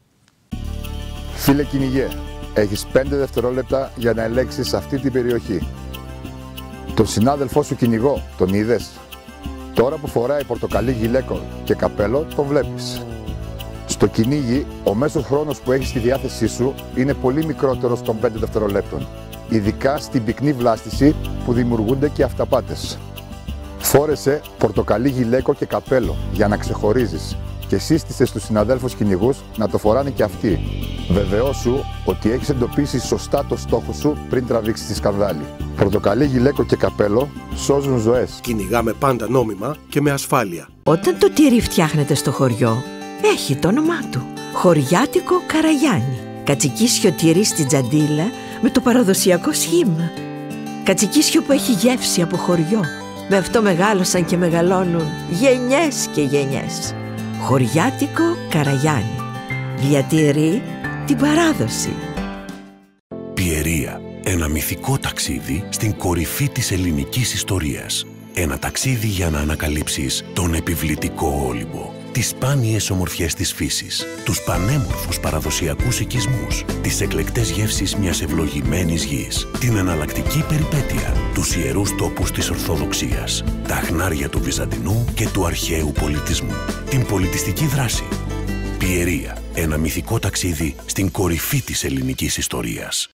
Φίλε κυνηγέ, έχεις πέντε δευτερόλεπτα για να ελέγξεις αυτή την περιοχή. Τον συνάδελφό σου κυνηγό, τον είδες? Τώρα που φοράει πορτοκαλί γυλαίκο και καπέλο, τον βλέπεις. Στο κυνήγι, ο μέσος χρόνος που έχεις στη διάθεσή σου είναι πολύ μικρότερος των πέντε δευτερολέπτων. Ειδικά στην πυκνή βλάστηση που δημιουργούνται και αυταπάτες. Φόρεσε πορτοκαλί γυλαίκο και καπέλο για να ξεχωρίζεις και σύστησε στους συναδέλφους κυνηγούς να το φοράνε και αυτοί. Βεβαιώσου ότι έχεις εντοπίσει σωστά το στόχο σου πριν τραβήξεις τη σκανδάλη. Πορτοκαλί γυλαίκο και καπέλο σώζουν ζωές. Κυνηγάμε πάντα νόμιμα και με ασφάλεια. Όταν το τυρί φτιάχνεται στο χωριό, έχει το όνομά του. Χωριάτικο Καραγιάννη. Κατσικίσιο τυρί στην Τζαντίλα με το παραδοσιακό σχήμα. Κατσικίσιο που έχει γεύση από χωριό. Με αυτό μεγάλωσαν και μεγαλώνουν γενιές και γενιές. Χωριάτικο Καραγιάννη. Διατηρεί την παράδοση. Πιερία. Ένα μυθικό ταξίδι στην κορυφή της ελληνικής ιστορίας. Ένα ταξίδι για να ανακαλύψεις τον επιβλητικό Όλυμπο. Τις σπάνιες ομορφιές της φύσης, τους πανέμορφους παραδοσιακούς οικισμούς, τις εκλεκτές γεύσεις μιας ευλογημένης γης, την εναλλακτική περιπέτεια, τους ιερούς τόπους της Ορθοδοξίας, τα χνάρια του Βυζαντινού και του αρχαίου πολιτισμού, την πολιτιστική δράση. Πιερία, ένα μυθικό ταξίδι στην κορυφή της ελληνικής ιστορίας.